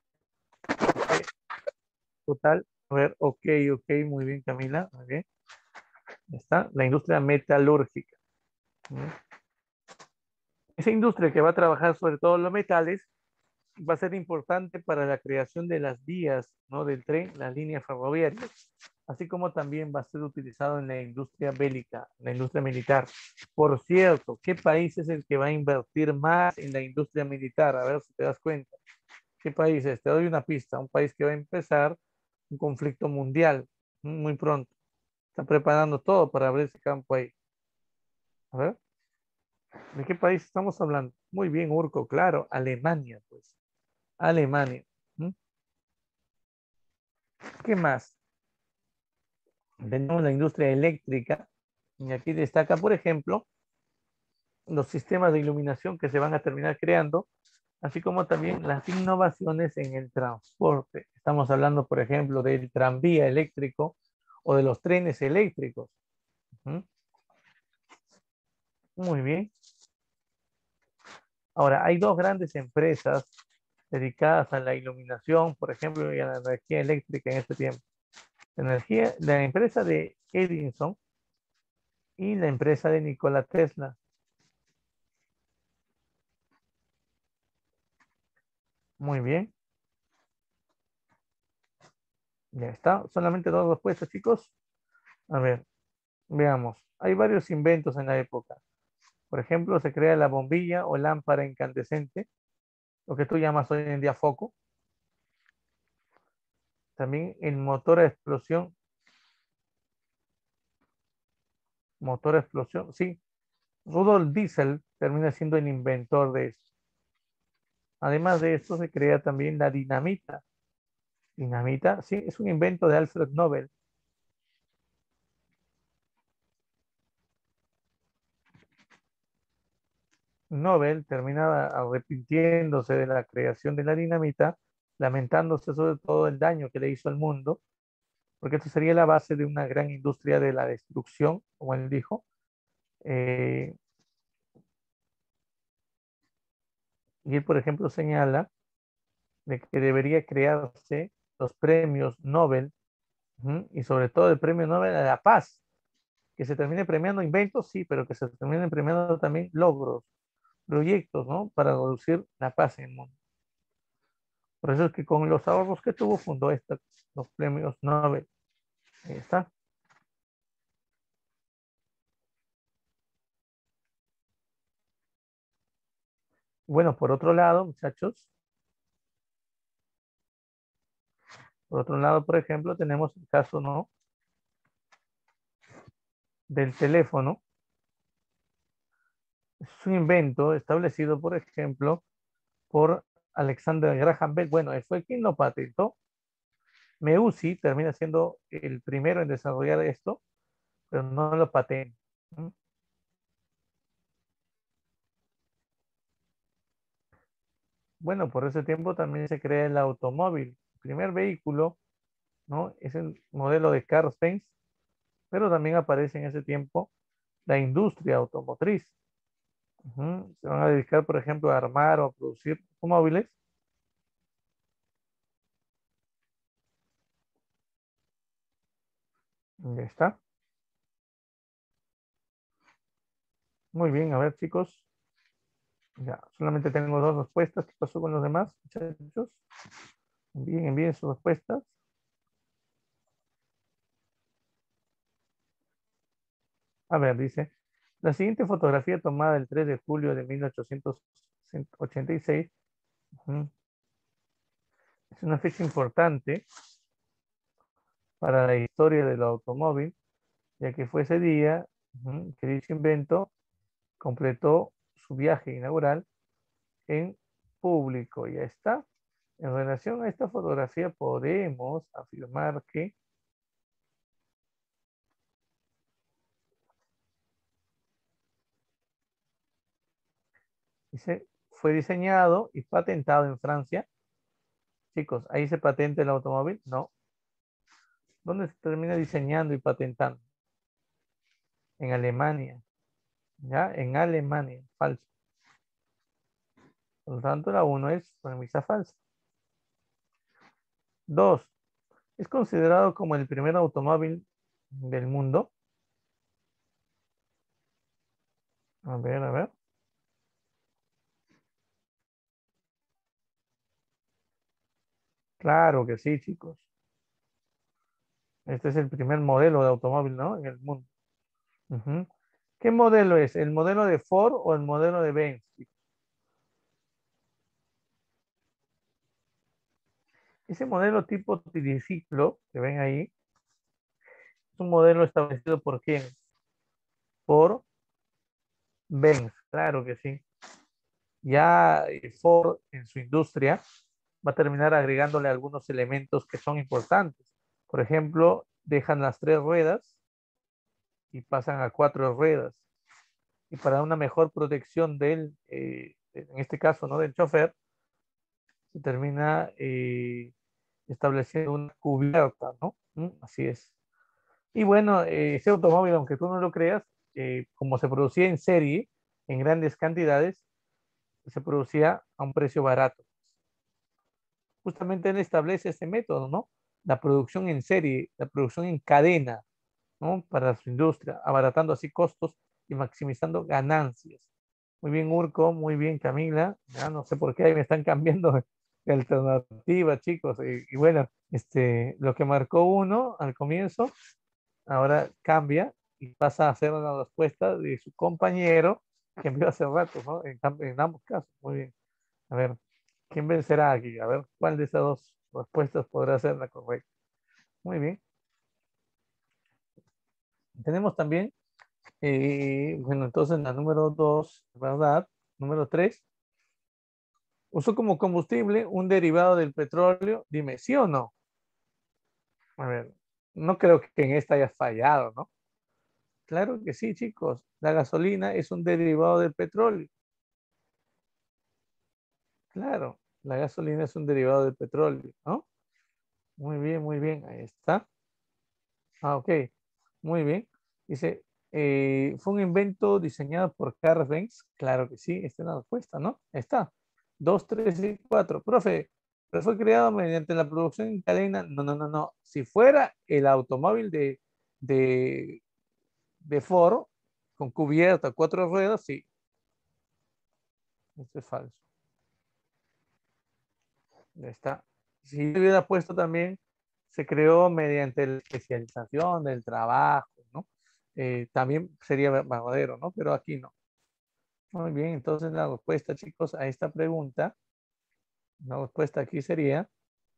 Total, a ver, ok, ok, muy bien, Camila, muy bien. Ya está, la industria metalúrgica. ¿Mm? Esa industria que va a trabajar sobre todo los metales va a ser importante para la creación de las vías, ¿no? Del tren, las líneas ferroviarias, así como también va a ser utilizado en la industria bélica, en la industria militar. Por cierto, ¿qué país es el que va a invertir más en la industria militar? A ver si te das cuenta. ¿Qué país es? Te doy una pista. Un país que va a empezar un conflicto mundial muy pronto. Está preparando todo para abrir ese campo ahí. A ver, ¿de qué país estamos hablando? Muy bien, Urco, claro. Alemania, pues. Alemania. ¿Mm? ¿Qué más? Tenemos la industria eléctrica. Y aquí destaca, por ejemplo, los sistemas de iluminación que se van a terminar creando, así como también las innovaciones en el transporte. Estamos hablando, por ejemplo, del tranvía eléctrico o de los trenes eléctricos. ¿Mm? Muy bien. Ahora, hay dos grandes empresas dedicadas a la iluminación, por ejemplo, y a la energía eléctrica en este tiempo. La, energía, la empresa de Edison y la empresa de Nikola Tesla. Muy bien. Ya está. Solamente dos respuestas, chicos. A ver, veamos. Hay varios inventos en la época. Por ejemplo, se crea la bombilla o lámpara incandescente, lo que tú llamas hoy en día foco. También el motor a explosión. Motor a explosión, sí. Rudolf Diesel termina siendo el inventor de esto. Además de esto, se crea también la dinamita. Dinamita, sí, es un invento de Alfred Nobel. Nobel termina arrepintiéndose de la creación de la dinamita, lamentándose sobre todo el daño que le hizo al mundo, porque esto sería la base de una gran industria de la destrucción, como él dijo. Eh, y él, por ejemplo, señala de que debería crearse los premios Nobel, uh, y sobre todo el premio Nobel a la paz, que se termine premiando inventos, sí, pero que se terminen premiando también logros, proyectos, ¿no? Para reducir la paz en el mundo. Por eso es que con los ahorros que tuvo fundó esta, los premios Nobel. Ahí está. Bueno, por otro lado, muchachos, por otro lado, por ejemplo, tenemos el caso, ¿no? Del teléfono. Es un invento establecido, por ejemplo, por Alexander Graham Bell. Bueno, él fue quien lo patentó. Meucci termina siendo el primero en desarrollar esto, pero no lo patenta. ¿Mm? Bueno, por ese tiempo también se crea el automóvil. El primer vehículo, ¿no? Es el modelo de Carl Benz, pero también aparece en ese tiempo la industria automotriz. Ujú. Se van a dedicar, por ejemplo, a armar o a producir automóviles. Ya está. Muy bien, a ver, chicos. Ya, solamente tengo dos respuestas. ¿Qué pasó con los demás, muchachos? Envíen, envíen sus respuestas. A ver, dice, la siguiente fotografía tomada el tres de julio de mil ochocientos ochenta y seis, ujú, es una fecha importante para la historia del automóvil, ya que fue ese día, ujú, que dicho invento completó su viaje inaugural en público. Ya está. En relación a esta fotografía podemos afirmar que dice, fue diseñado y patentado en Francia. Chicos, ¿ahí se patenta el automóvil? No. ¿Dónde se termina diseñando y patentando? En Alemania. ¿Ya? En Alemania. Falso. Por lo tanto, la uno es premisa falsa. Dos, es considerado como el primer automóvil del mundo. A ver, a ver. Claro que sí, chicos. Este es el primer modelo de automóvil, ¿no? En el mundo. Ujú. ¿Qué modelo es? ¿El modelo de Ford o el modelo de Benz? Ese modelo tipo triciclo que ven ahí es un modelo establecido por quién? Por Benz, claro que sí. Ya eh, Ford en su industria va a terminar agregándole algunos elementos que son importantes. Por ejemplo, dejan las tres ruedas y pasan a cuatro ruedas. Y para una mejor protección del, eh, en este caso, ¿no? Del chofer, se termina eh, estableciendo una cubierta, ¿no? Mm, así es. Y bueno, eh, ese automóvil, aunque tú no lo creas, eh, como se producía en serie, en grandes cantidades, se producía a un precio barato. Justamente él establece este método, ¿no? La producción en serie, la producción en cadena, ¿no? Para su industria, abaratando así costos y maximizando ganancias. Muy bien, Urco, muy bien, Camila. Ya no sé por qué ahí me están cambiando de alternativa, chicos. Y, y bueno, este, lo que marcó uno al comienzo, ahora cambia y pasa a ser una respuesta de su compañero que envió hace rato, ¿no? En, en ambos casos. Muy bien. A ver, ¿quién vencerá aquí? A ver, ¿cuál de esas dos respuestas podrá ser la correcta? Muy bien. Tenemos también, eh, bueno, entonces la número dos, ¿verdad? Número tres, usó como combustible un derivado del petróleo. Dime, ¿sí o no? A ver, no creo que en esta hayas fallado, ¿no? Claro que sí, chicos. La gasolina es un derivado del petróleo. Claro, la gasolina es un derivado del petróleo, ¿no? Muy bien, muy bien. Ahí está. Ah, ok. Muy bien. Dice, eh, ¿fue un invento diseñado por Carl Benz? Claro que sí, esta es la respuesta, ¿no? Ahí está. Dos, tres y cuatro. Profe, pero fue creado mediante la producción en cadena. No, no, no, no. Si fuera el automóvil de, de, de Ford con cubierta, cuatro ruedas, sí. Esto es falso. Ya está. Si hubiera puesto también, se creó mediante la especialización del trabajo, ¿no? Eh, también sería verdadero, ¿no? Pero aquí no. Muy bien, entonces la respuesta, chicos, a esta pregunta, la respuesta aquí sería,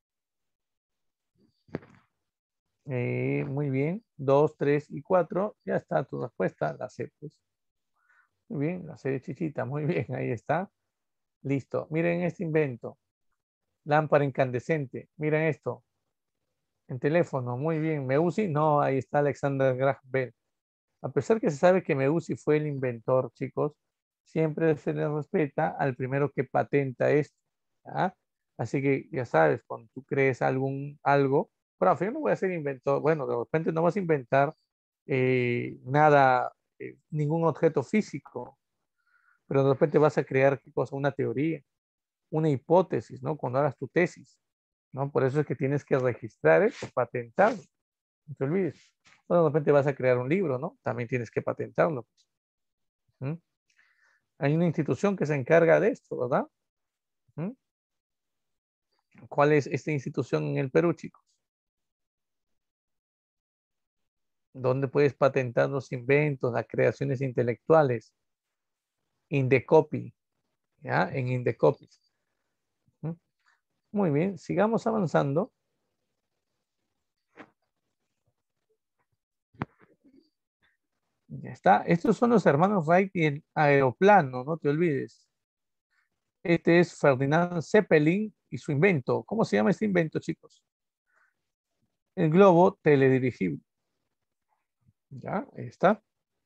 eh, muy bien, dos, tres y cuatro, ya está tu respuesta, la C, pues. Muy bien, la C de Chichita, muy bien, ahí está. Listo, miren este invento, lámpara incandescente, miren esto, en teléfono, muy bien, Meucci, no, ahí está Alexander Graham Bell. A pesar que se sabe que Meucci fue el inventor, chicos, siempre se le respeta al primero que patenta esto. ¿Ya? Así que ya sabes, cuando tú crees algún, algo, profe, yo no voy a ser inventor, bueno, de repente no vas a inventar eh, nada, eh, ningún objeto físico, pero de repente vas a crear, ¿qué cosa? Una teoría, una hipótesis, ¿no? Cuando hagas tu tesis, ¿no? Por eso es que tienes que registrar eso, patentarlo, no te olvides. O de repente vas a crear un libro, ¿no? También tienes que patentarlo. ¿Mm? Hay una institución que se encarga de esto, ¿verdad? ¿Mm? ¿Cuál es esta institución en el Perú, chicos? ¿Dónde puedes patentar los inventos, las creaciones intelectuales? Indecopy, ¿ya? En Indecopy. ¿Mm? Muy bien, sigamos avanzando. Ya está. Estos son los hermanos Wright y el aeroplano, no te olvides. Este es Ferdinand Zeppelin y su invento. ¿Cómo se llama este invento, chicos? El globo teledirigible. Ya, ahí está.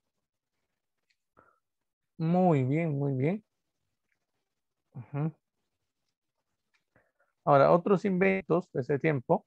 Muy bien, muy bien. Ujú. Ahora, otros inventos de ese tiempo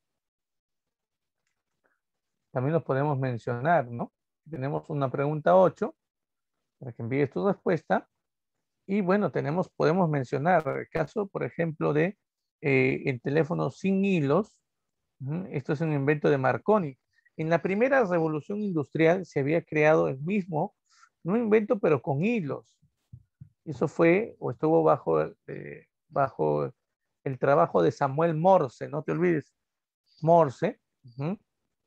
también los podemos mencionar, ¿no? Tenemos una pregunta ocho para que envíes tu respuesta. Y bueno, tenemos, podemos mencionar el caso, por ejemplo, de eh, el teléfono sin hilos. Ujú. Esto es un invento de Marconi. En la primera revolución industrial se había creado el mismo, no invento, pero con hilos. Eso fue o estuvo bajo, eh, bajo el trabajo de Samuel Morse, no te olvides, Morse. Ujú.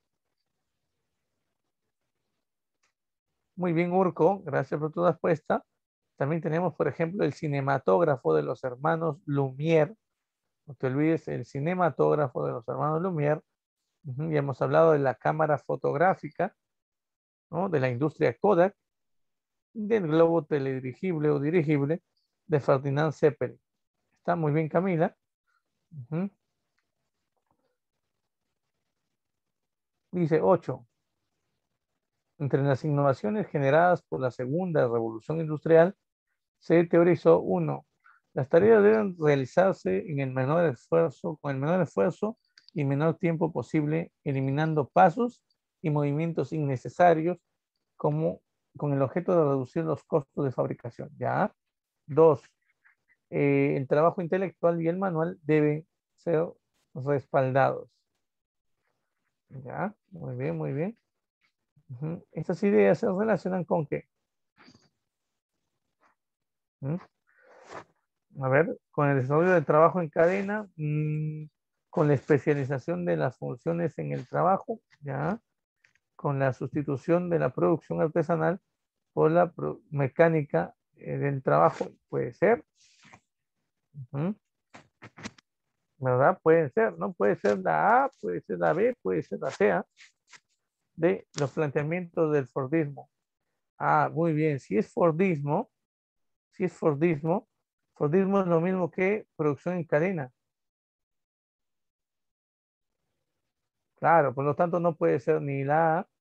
Muy bien, Urco, gracias por tu respuesta. También tenemos, por ejemplo, el cinematógrafo de los hermanos Lumière. No te olvides, el cinematógrafo de los hermanos Lumière. Ujú. Ya hemos hablado de la cámara fotográfica, ¿no? De la industria Kodak, del globo teledirigible o dirigible de Ferdinand Zeppelin. Está muy bien, Camila. Ujú. Dice ocho. Entre las innovaciones generadas por la segunda revolución industrial, se teorizó uno. Las tareas deben realizarse en el menor esfuerzo, con el menor esfuerzo y menor tiempo posible, eliminando pasos y movimientos innecesarios, como con el objeto de reducir los costos de fabricación. ¿Ya? Dos, eh, el trabajo intelectual y el manual deben ser respaldados. ¿Ya? Muy bien, muy bien. Ujú. Estas ideas se relacionan con qué? ¿Mm? A ver, con el desarrollo del trabajo en cadena, mmm, con la especialización de las funciones en el trabajo, ¿ya? Con la sustitución de la producción artesanal por la mecánica eh, del trabajo, puede ser. Uh-huh. ¿Verdad? Puede ser, ¿no? Puede ser la A, puede ser la B, puede ser la C, ¿eh? De los planteamientos del Fordismo. Ah, muy bien. Si es Fordismo, si es Fordismo, Fordismo es lo mismo que producción en cadena. Claro, por lo tanto no puede ser ni la A,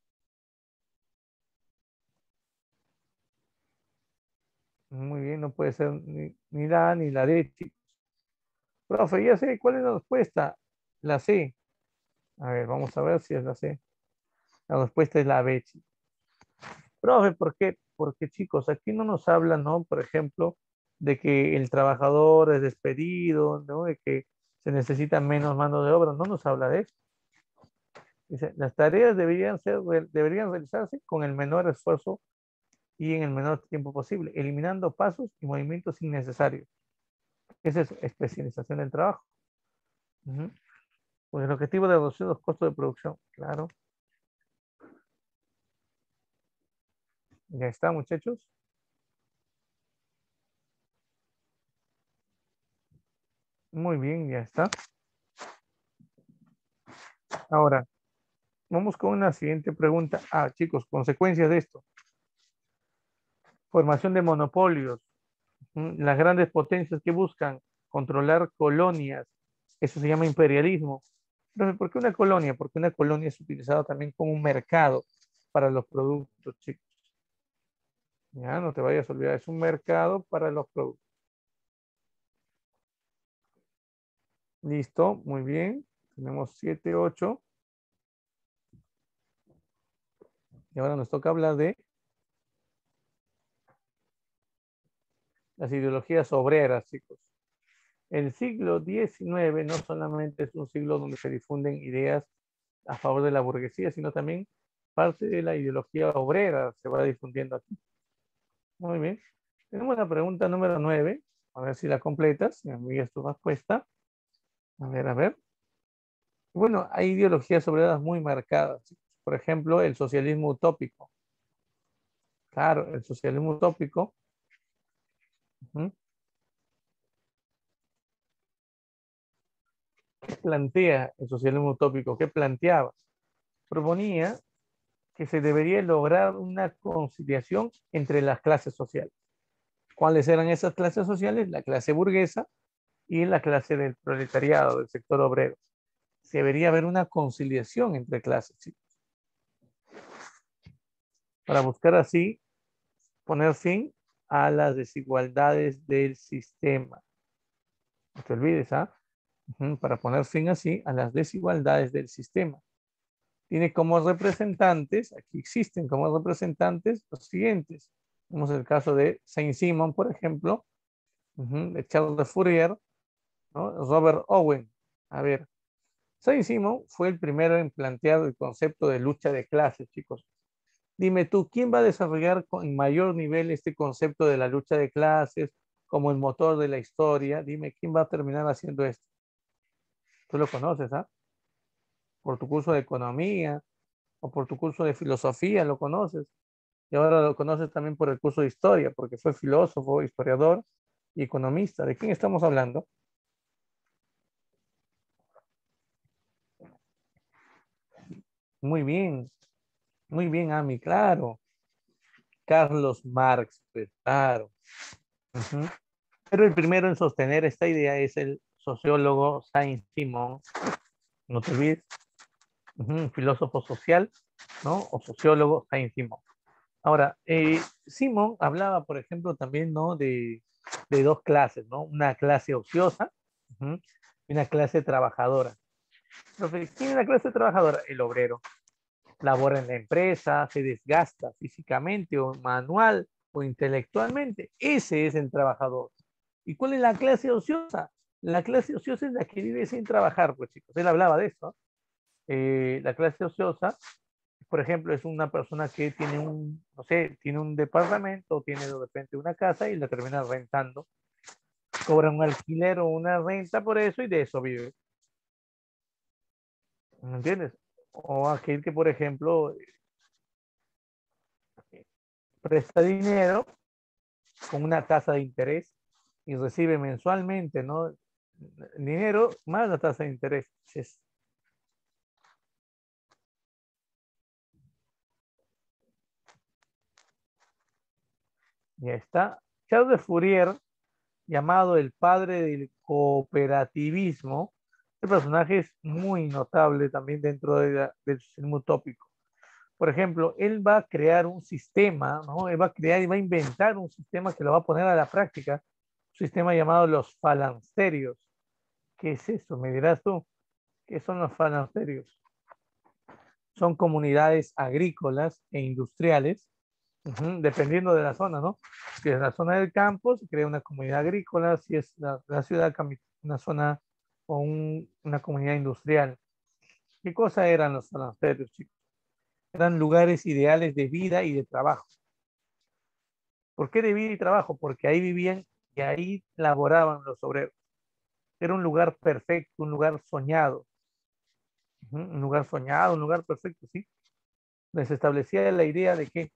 muy bien, no puede ser ni, ni la A ni la D, chicos. Profe, ya sé, ¿cuál es la respuesta? La C. A ver, vamos a ver si es la C. La respuesta es la B, chicos. Profe, ¿por qué? Porque, chicos, aquí no nos hablan, ¿no? Por ejemplo, de que el trabajador es despedido, ¿no? De que se necesita menos mano de obra. No nos habla de eso. Dice, las tareas deberían ser, deberían realizarse con el menor esfuerzo y en el menor tiempo posible, eliminando pasos y movimientos innecesarios. Esa es especialización del trabajo. Uh-huh. Pues el objetivo de reducir los costos de producción. Claro. Ya está, muchachos. Muy bien, ya está. Ahora, vamos con una siguiente pregunta. Ah, chicos, consecuencias de esto. Formación de monopolios. ¿Mm? Las grandes potencias que buscan controlar colonias. Eso se llama imperialismo. Entonces, ¿por qué una colonia? Porque una colonia es utilizada también como un mercado para los productos, chicos. Ya, no te vayas a olvidar, es un mercado para los productos. Listo, muy bien. Tenemos siete, ocho. Y ahora nos toca hablar de las ideologías obreras, chicos. El siglo diecinueve no solamente es un siglo donde se difunden ideas a favor de la burguesía, sino también parte de la ideología obrera se va difundiendo aquí. Muy bien. Tenemos la pregunta número nueve. A ver si la completas. Me envías tu respuesta. A ver, a ver. Bueno, hay ideologías obreras muy marcadas. Por ejemplo, el socialismo utópico. Claro, el socialismo utópico. Uh-huh. ¿Qué plantea el socialismo utópico? ¿Qué planteaba? Proponía que se debería lograr una conciliación entre las clases sociales. ¿Cuáles eran esas clases sociales? La clase burguesa y la clase del proletariado, del sector obrero. Se debería haber una conciliación entre clases, ¿sí? Para buscar así poner fin a las desigualdades del sistema. No te olvides, ¿ah? Uh-huh. Para poner fin así a las desigualdades del sistema. Tiene como representantes, aquí existen como representantes los siguientes. Tenemos el caso de Saint-Simon, por ejemplo, uh-huh, de Charles de Fourier, ¿no? Robert Owen. A ver, Saint-Simon fue el primero en plantear el concepto de lucha de clases, chicos. Dime tú, ¿quién va a desarrollar en mayor nivel este concepto de la lucha de clases como el motor de la historia? Dime, ¿quién va a terminar haciendo esto? Tú lo conoces, ¿ah? Por tu curso de economía o por tu curso de filosofía lo conoces. Y ahora lo conoces también por el curso de historia, porque fue filósofo, historiador y economista. ¿De quién estamos hablando? Muy bien, muy bien, Ami, claro. Carlos Marx, pues, claro. Uh-huh. Pero el primero en sostener esta idea es el sociólogo Saint-Simon, no te olvides, uh-huh, filósofo social, ¿no? O sociólogo Saint-Simon. Ahora, eh, Simon hablaba, por ejemplo, también, ¿no? De, de dos clases, ¿no? Una clase ociosa, uh-huh, y una clase trabajadora. Entonces, ¿quién es la clase trabajadora? El obrero. Labora en la empresa, se desgasta físicamente o manual o intelectualmente. Ese es el trabajador. ¿Y cuál es la clase ociosa? La clase ociosa es la que vive sin trabajar, pues chicos. Él hablaba de eso. Eh, la clase ociosa, por ejemplo, es una persona que tiene un, no sé, tiene un departamento, o tiene de repente una casa y la termina rentando. Cobra un alquiler o una renta por eso y de eso vive. ¿Me entiendes? O aquel que, por ejemplo, presta dinero con una tasa de interés y recibe mensualmente, ¿no? Dinero más la tasa de interés. Ya está. Charles de Fourier, llamado el padre del cooperativismo, este personaje es muy notable también dentro de la, del sistema utópico. Por ejemplo, él va a crear un sistema, ¿no? Él va a crear y va a inventar un sistema que lo va a poner a la práctica, un sistema llamado los falansterios. ¿Qué es eso? Me dirás tú, ¿qué son los falansterios? Son comunidades agrícolas e industriales, uh-huh, dependiendo de la zona, ¿no? Si es la zona del campo, se crea una comunidad agrícola, si es la, la ciudad, una zona o un, una comunidad industrial. ¿Qué cosa eran los falansterios, chicos? Eran lugares ideales de vida y de trabajo. ¿Por qué de vida y trabajo? Porque ahí vivían y ahí laboraban los obreros. Era un lugar perfecto, un lugar soñado. Uh-huh, un lugar soñado, un lugar perfecto, ¿sí? Les establecía la idea de que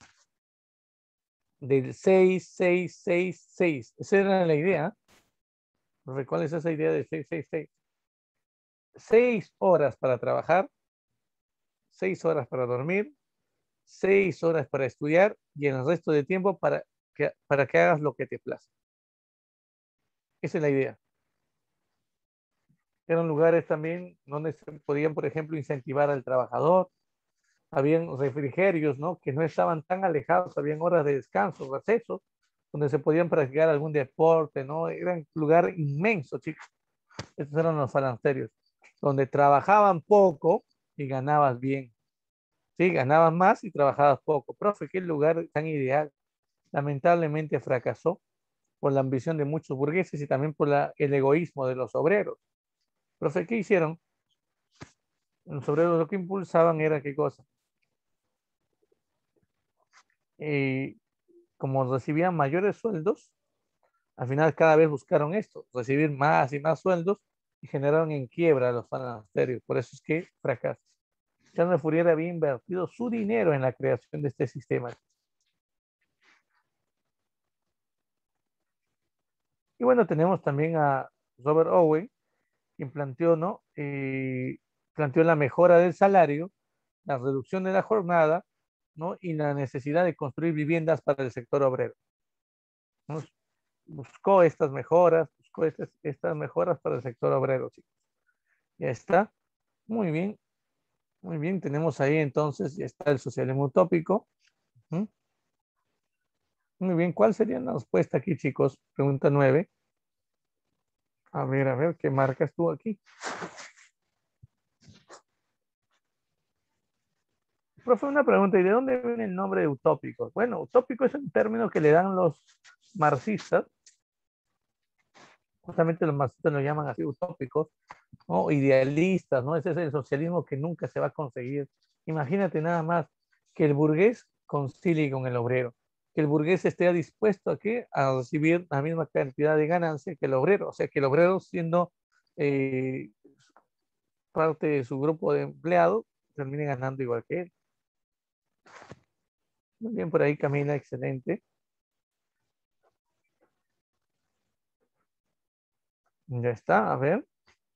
del seis, seis, seis, seis. Esa era la idea. ¿Cuál es esa idea de seis, seis, seis? Seis horas para trabajar, seis horas para dormir, seis horas para estudiar y en el resto de tiempo para que, para que hagas lo que te place. Esa es la idea. Eran lugares también donde se podían, por ejemplo, incentivar al trabajador. Habían refrigerios, ¿no? Que no estaban tan alejados, habían horas de descanso, recesos, donde se podían practicar algún deporte, ¿no? Era un lugar inmenso, chicos. Estos eran los falansterios, donde trabajaban poco y ganabas bien. Sí, ganabas más y trabajabas poco. Profe, qué lugar tan ideal. Lamentablemente fracasó por la ambición de muchos burgueses y también por la, el egoísmo de los obreros. Profe, ¿qué hicieron? Los obreros lo que impulsaban era qué cosa? Eh, como recibían mayores sueldos, al final cada vez buscaron esto, recibir más y más sueldos y generaron en quiebra a los falancerios. Por eso es que fracasa. Charles Fourier había invertido su dinero en la creación de este sistema. Y bueno, tenemos también a Robert Owen, quien planteó, ¿no? Eh, planteó la mejora del salario, la reducción de la jornada, ¿no? Y la necesidad de construir viviendas para el sector obrero, ¿no? Buscó estas mejoras, buscó estas, estas mejoras para el sector obrero, chicos. Ya está. Muy bien, muy bien. Tenemos ahí entonces, ya está el socialismo utópico. ¿Mm? Muy bien, ¿cuál sería la respuesta aquí, chicos? Pregunta nueve. A ver, a ver, ¿qué marcas tú aquí? Profe, una pregunta, ¿y de dónde viene el nombre de utópico? Bueno, utópico es un término que le dan los marxistas, justamente los marxistas lo llaman así utópicos, ¿no? Idealistas, ¿no? Ese es el socialismo que nunca se va a conseguir. Imagínate nada más que el burgués concilie con el obrero, que el burgués esté dispuesto a, ¿qué? A recibir la misma cantidad de ganancia que el obrero, o sea, que el obrero siendo eh, parte de su grupo de empleados termine ganando igual que él. Muy bien, por ahí Camila, excelente. Ya está, a ver.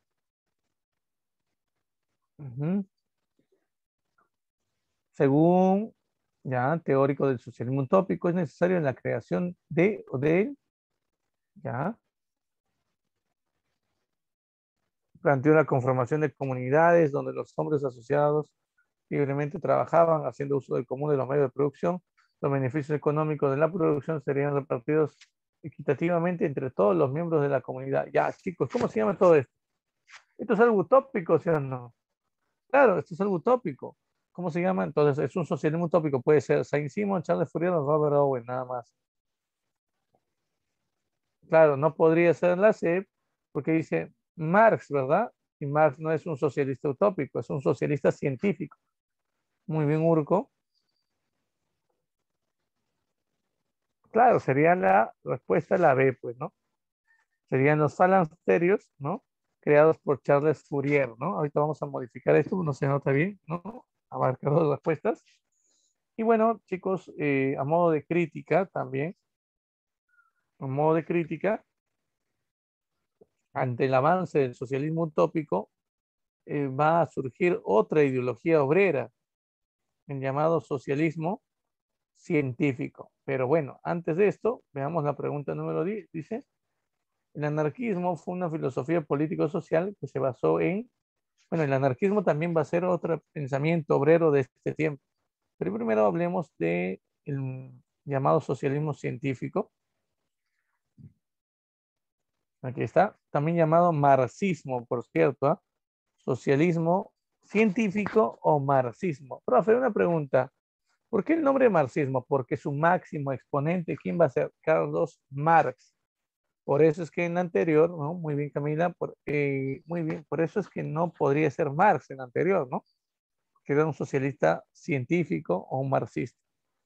Uh-huh. Según ya teórico del socialismo utópico, es necesario en la creación de o de él, ya planteó la conformación de comunidades donde los hombres asociados libremente trabajaban haciendo uso del común de los medios de producción. Los beneficios económicos de la producción serían repartidos equitativamente entre todos los miembros de la comunidad. Ya, chicos, ¿cómo se llama todo esto? Esto es algo utópico, ¿sí o no? Claro, esto es algo utópico. ¿Cómo se llama? Entonces, es un socialismo utópico. Puede ser Saint-Simon, Charles Fourier o Robert Owen, nada más. Claro, no podría ser la C E P porque dice Marx, ¿verdad? Y Marx no es un socialista utópico, es un socialista científico. Muy bien, Urco. Claro, sería la respuesta la B, pues, ¿no? Serían los falancerios, ¿no? Creados por Charles Fourier, ¿no? Ahorita vamos a modificar esto, no se nota bien, ¿no? Abarca dos respuestas. Y bueno, chicos, eh, a modo de crítica también, a modo de crítica, ante el avance del socialismo utópico, eh, va a surgir otra ideología obrera, el llamado socialismo científico. Pero bueno, antes de esto, veamos la pregunta número diez. Dice, el anarquismo fue una filosofía político-social que se basó en, bueno, el anarquismo también va a ser otro pensamiento obrero de este tiempo. Pero primero hablemos de el llamado socialismo científico. Aquí está, también llamado marxismo, por cierto, ¿eh? Socialismo científico o marxismo. Profe, una pregunta. ¿Por qué el nombre marxismo? Porque su máximo exponente, ¿quién va a ser? Carlos Marx. Por eso es que en la anterior, ¿no? Muy bien, Camila, por, eh, muy bien, por eso es que no podría ser Marx en la anterior, ¿no? Que era un socialista científico o un marxista.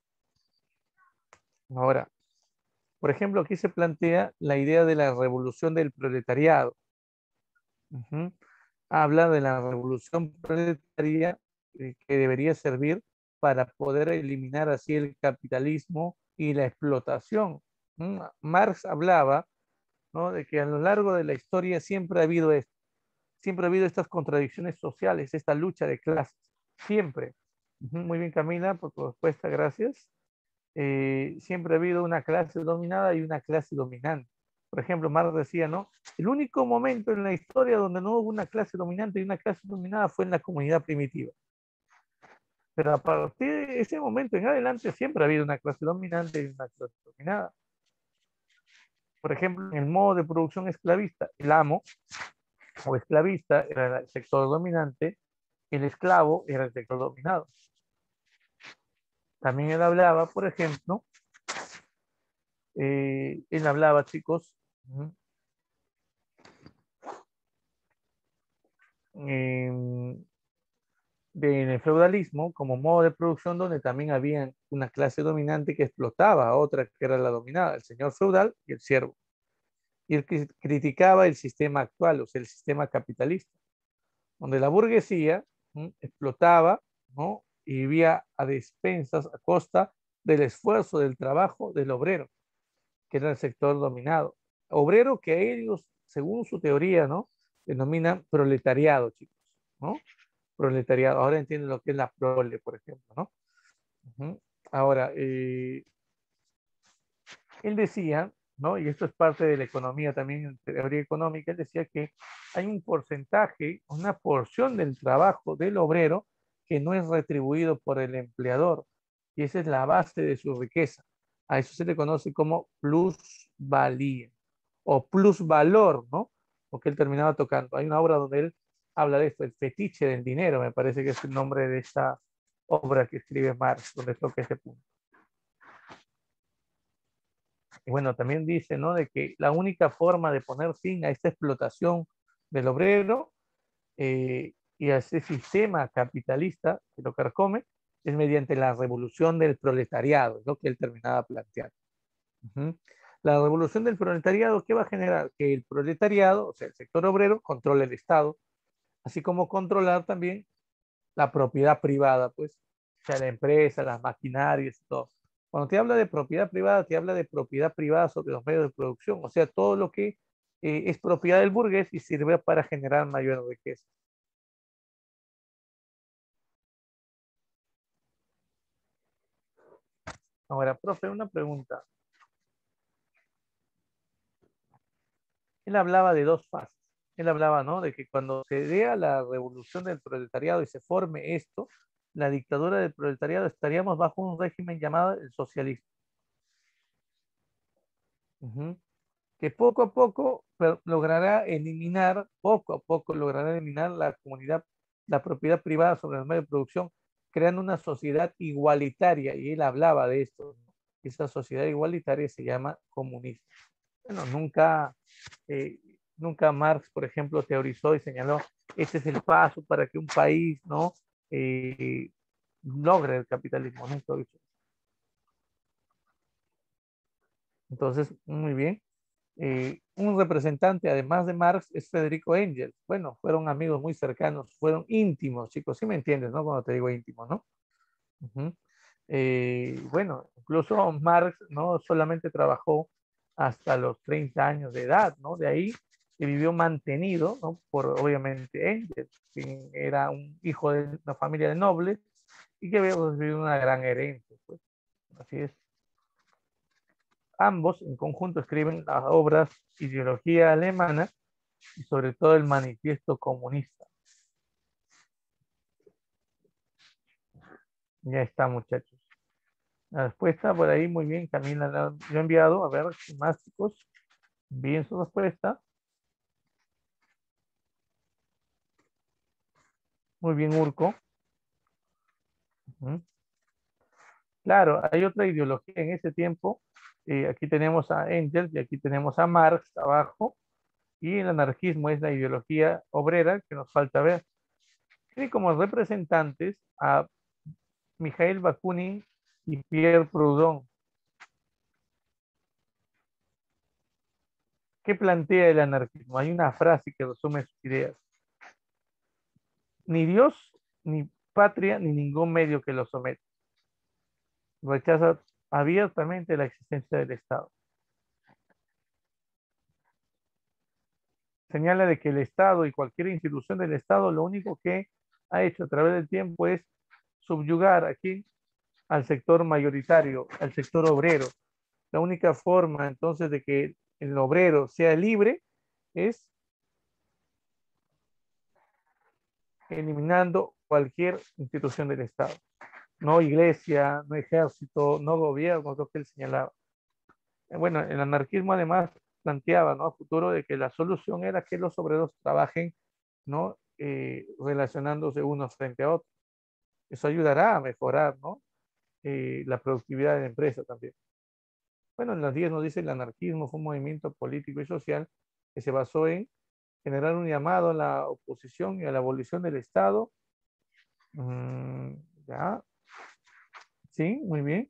Ahora, por ejemplo, aquí se plantea la idea de la revolución del proletariado. Uh-huh. Habla de la revolución proletaria eh, que debería servir para poder eliminar así el capitalismo y la explotación. ¿Mm? Marx hablaba, ¿no? De que a lo largo de la historia siempre ha habido esto, siempre ha habido estas contradicciones sociales, esta lucha de clases, siempre. Uh-huh. Muy bien, Camila, por tu respuesta, gracias. Eh, siempre ha habido una clase dominada y una clase dominante. Por ejemplo, Marx decía, ¿no? El único momento en la historia donde no hubo una clase dominante y una clase dominada fue en la comunidad primitiva. Pero a partir de ese momento en adelante siempre ha habido una clase dominante y una clase dominada. Por ejemplo, en el modo de producción esclavista, el amo o esclavista era el sector dominante, el esclavo era el sector dominado. También él hablaba, por ejemplo, eh, él hablaba, chicos, eh, del feudalismo como modo de producción donde también había una clase dominante que explotaba a otra que era la dominada, el señor feudal y el siervo. Y él cri- criticaba el sistema actual, o sea, el sistema capitalista, donde la burguesía ¿m? explotaba, ¿no? Y vivía a despensas, a costa del esfuerzo, del trabajo del obrero, que era el sector dominado. Obrero que ellos, según su teoría, ¿no? Denominan proletariado, chicos, ¿no? Proletariado. Ahora entienden lo que es la prole, por ejemplo, ¿no? Ujú. Ahora, eh, él decía, ¿no? Y esto es parte de la economía también, en teoría económica, él decía que hay un porcentaje, una porción del trabajo del obrero que no es retribuido por el empleador. Y esa es la base de su riqueza. A eso se le conoce como plusvalía o plusvalor, ¿no? Porque él terminaba tocando. Hay una obra donde él habla de esto, el fetiche del dinero, me parece que es el nombre de esta obra que escribe Marx, donde toca ese punto. Y bueno, también dice, ¿no? De que la única forma de poner fin a esta explotación del obrero eh, y a ese sistema capitalista que lo carcome es mediante la revolución del proletariado, es lo que él terminaba planteando. Ujú. La revolución del proletariado, ¿qué va a generar? Que el proletariado, o sea, el sector obrero, controle el Estado, así como controlar también la propiedad privada, pues, o sea, la empresa, las maquinarias y todo. Cuando te habla de propiedad privada, te habla de propiedad privada sobre los medios de producción, o sea, todo lo que eh, es propiedad del burgués y sirve para generar mayor riqueza. Ahora, profe, una pregunta. Él hablaba de dos fases. Él hablaba, ¿no? De que cuando se vea la revolución del proletariado y se forme esto, la dictadura del proletariado, estaríamos bajo un régimen llamado el socialismo. Ujú. Que poco a poco pero, logrará eliminar, poco a poco logrará eliminar la comunidad, la propiedad privada sobre los medios de producción, creando una sociedad igualitaria. Y él hablaba de esto, ¿no? Esa sociedad igualitaria se llama comunismo. Bueno, nunca, eh, nunca Marx, por ejemplo, teorizó y señaló, este es el paso para que un país, ¿no? Eh, logre el capitalismo. Nunca lo hizo. Entonces, muy bien. Eh, un representante, además de Marx, es Federico Engels. Bueno, fueron amigos muy cercanos, fueron íntimos, chicos, sí me entiendes, ¿no? Cuando te digo íntimo, ¿no? Ujú. Eh, bueno, incluso Marx no solamente trabajó hasta los treinta años de edad, ¿no? De ahí se vivió mantenido, ¿no? Por obviamente Engels, quien era un hijo de una familia de nobles y que había recibido una gran herencia, pues. Así es. Ambos en conjunto escriben las obras Ideología Alemana y sobre todo el Manifiesto Comunista. Ya está, muchachos. La respuesta por ahí, muy bien, Camila la he enviado. A ver, más chicos, bien su respuesta. Muy bien, Urco. Ujú. Claro, hay otra ideología en ese tiempo. Eh, aquí tenemos a Engels y aquí tenemos a Marx abajo. Y el anarquismo es la ideología obrera que nos falta ver. Tiene como representantes a Mikhail Bakunin y Pierre Proudhon. ¿Qué plantea el anarquismo? Hay una frase que resume sus ideas. Ni Dios, ni patria, ni ningún medio que lo someta. Rechaza abiertamente la existencia del Estado. Señala de que el Estado y cualquier institución del Estado lo único que ha hecho a través del tiempo es subyugar aquí al sector mayoritario, al sector obrero. La única forma entonces de que el obrero sea libre es eliminando cualquier institución del Estado. No iglesia, no ejército, no gobierno, lo que él señalaba. Bueno, el anarquismo además planteaba, ¿no? A futuro de que la solución era que los obreros trabajen, ¿no? Eh, relacionándose unos frente a otros. Eso ayudará a mejorar, ¿no? Eh, la productividad de la empresa también. Bueno, en las diez nos dice el anarquismo fue un movimiento político y social que se basó en generar un llamado a la oposición y a la abolición del Estado Mm, ya. Sí, muy bien.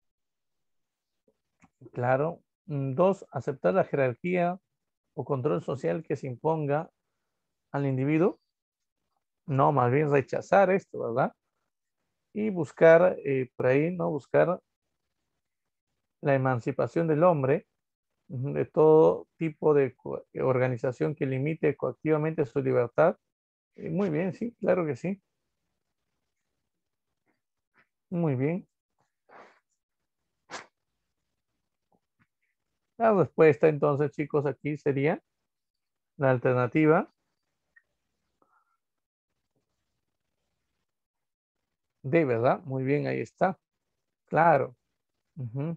Claro. Mm, dos, aceptar la jerarquía o control social que se imponga al individuo. No, más bien rechazar esto, ¿verdad? Y buscar eh, por ahí, ¿no? Buscar la emancipación del hombre ujú, de todo tipo de co- organización que limite coactivamente su libertad. Eh, muy bien, sí, claro que sí. Muy bien. La respuesta entonces, chicos, aquí sería la alternativa D, ¿verdad? Muy bien, ahí está. Claro. Ujú.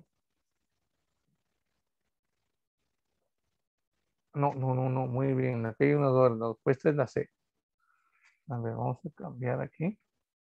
No, no, no, no, muy bien. Aquí hay una error. La respuesta es la C. A ver, vamos a cambiar aquí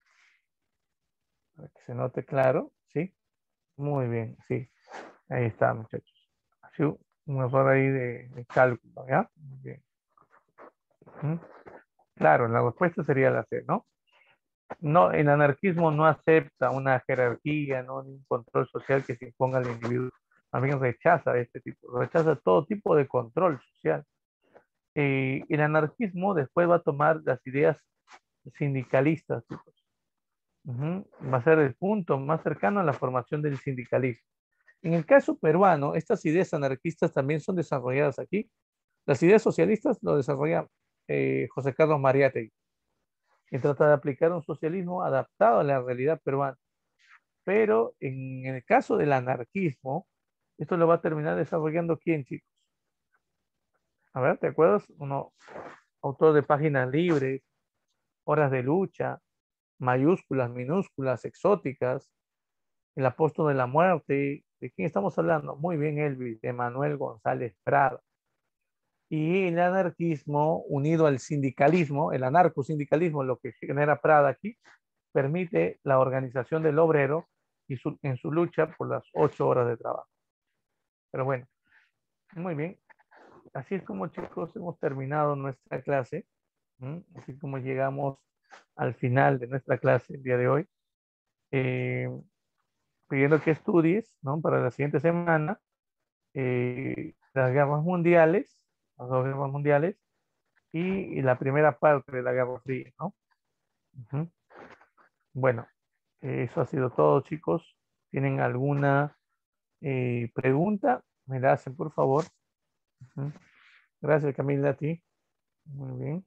para que se note claro. Sí, muy bien, sí. Ahí está, muchachos. Ha sido un error ahí de, de cálculo, ¿ya? Muy bien. Ujú. Claro, la respuesta sería la C, ¿no? No, el anarquismo no acepta una jerarquía, no ni un control social que se imponga al individuo. Más bien rechaza este tipo, rechaza todo tipo de control social. Eh, el anarquismo después va a tomar las ideas sindicalistas, chicos. Ujú. Va a ser el punto más cercano a la formación del sindicalismo. En el caso peruano, estas ideas anarquistas también son desarrolladas aquí. Las ideas socialistas lo desarrolla eh, José Carlos Mariátegui, que trata de aplicar un socialismo adaptado a la realidad peruana. Pero en el caso del anarquismo, esto lo va a terminar desarrollando ¿quién, chicos? A ver, ¿te acuerdas? Uno, autor de Páginas Libres, Horas de Lucha, mayúsculas, minúsculas, exóticas, El Apóstol de la Muerte. ¿De quién estamos hablando? Muy bien, Elvis, de Manuel González Prada. Y el anarquismo unido al sindicalismo, el anarcosindicalismo, lo que genera Prada aquí, permite la organización del obrero y su, en su lucha por las ocho horas de trabajo. Pero bueno, muy bien. Así es como, chicos, hemos terminado nuestra clase. ¿Mm? Así como llegamos al final de nuestra clase el día de hoy. Eh, pidiendo que estudies, ¿no? Para la siguiente semana, eh, las guerras mundiales, las dos guerras mundiales y, y la primera parte de la Guerra Fría, ¿no? Ujú. Bueno, eh, eso ha sido todo, chicos. ¿Tienen alguna eh, pregunta? Me la hacen, por favor. Ujú. Gracias, Camila, a ti. Muy bien.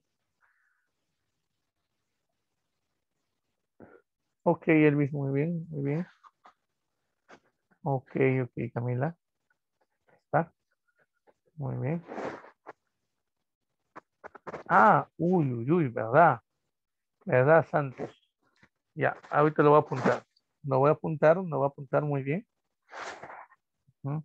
Ok, Elvis, muy bien, muy bien. Ok, ok, Camila. Está. Muy bien. Ah, uy, uy, uy, ¿verdad? ¿Verdad, Santos? Ya, ahorita lo voy a apuntar. Lo voy a apuntar, lo voy a apuntar muy bien. Ujú.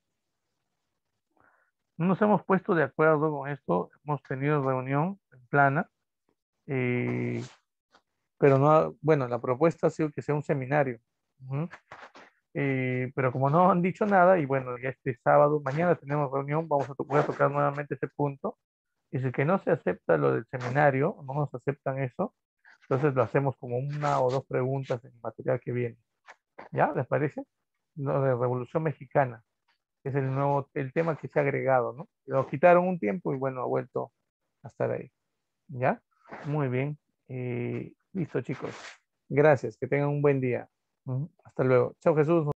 No nos hemos puesto de acuerdo con esto. Hemos tenido reunión en plana, eh, pero no, ha- bueno, la propuesta ha sido que sea un seminario. Ujú. Eh, pero como no han dicho nada, y bueno, ya este sábado, mañana tenemos reunión, vamos a, to- voy a tocar nuevamente ese punto. Y si que no se acepta lo del seminario, no nos aceptan eso, entonces lo hacemos como una o dos preguntas en el material que viene. ¿Ya? ¿Les parece? Lo de Revolución Mexicana. Es el nuevo, el tema que se ha agregado, ¿no? Lo quitaron un tiempo y bueno, ha vuelto a estar ahí. ¿Ya? Muy bien. Eh, listo, chicos. Gracias. Que tengan un buen día. Ujú. Hasta luego. Chao, Jesús.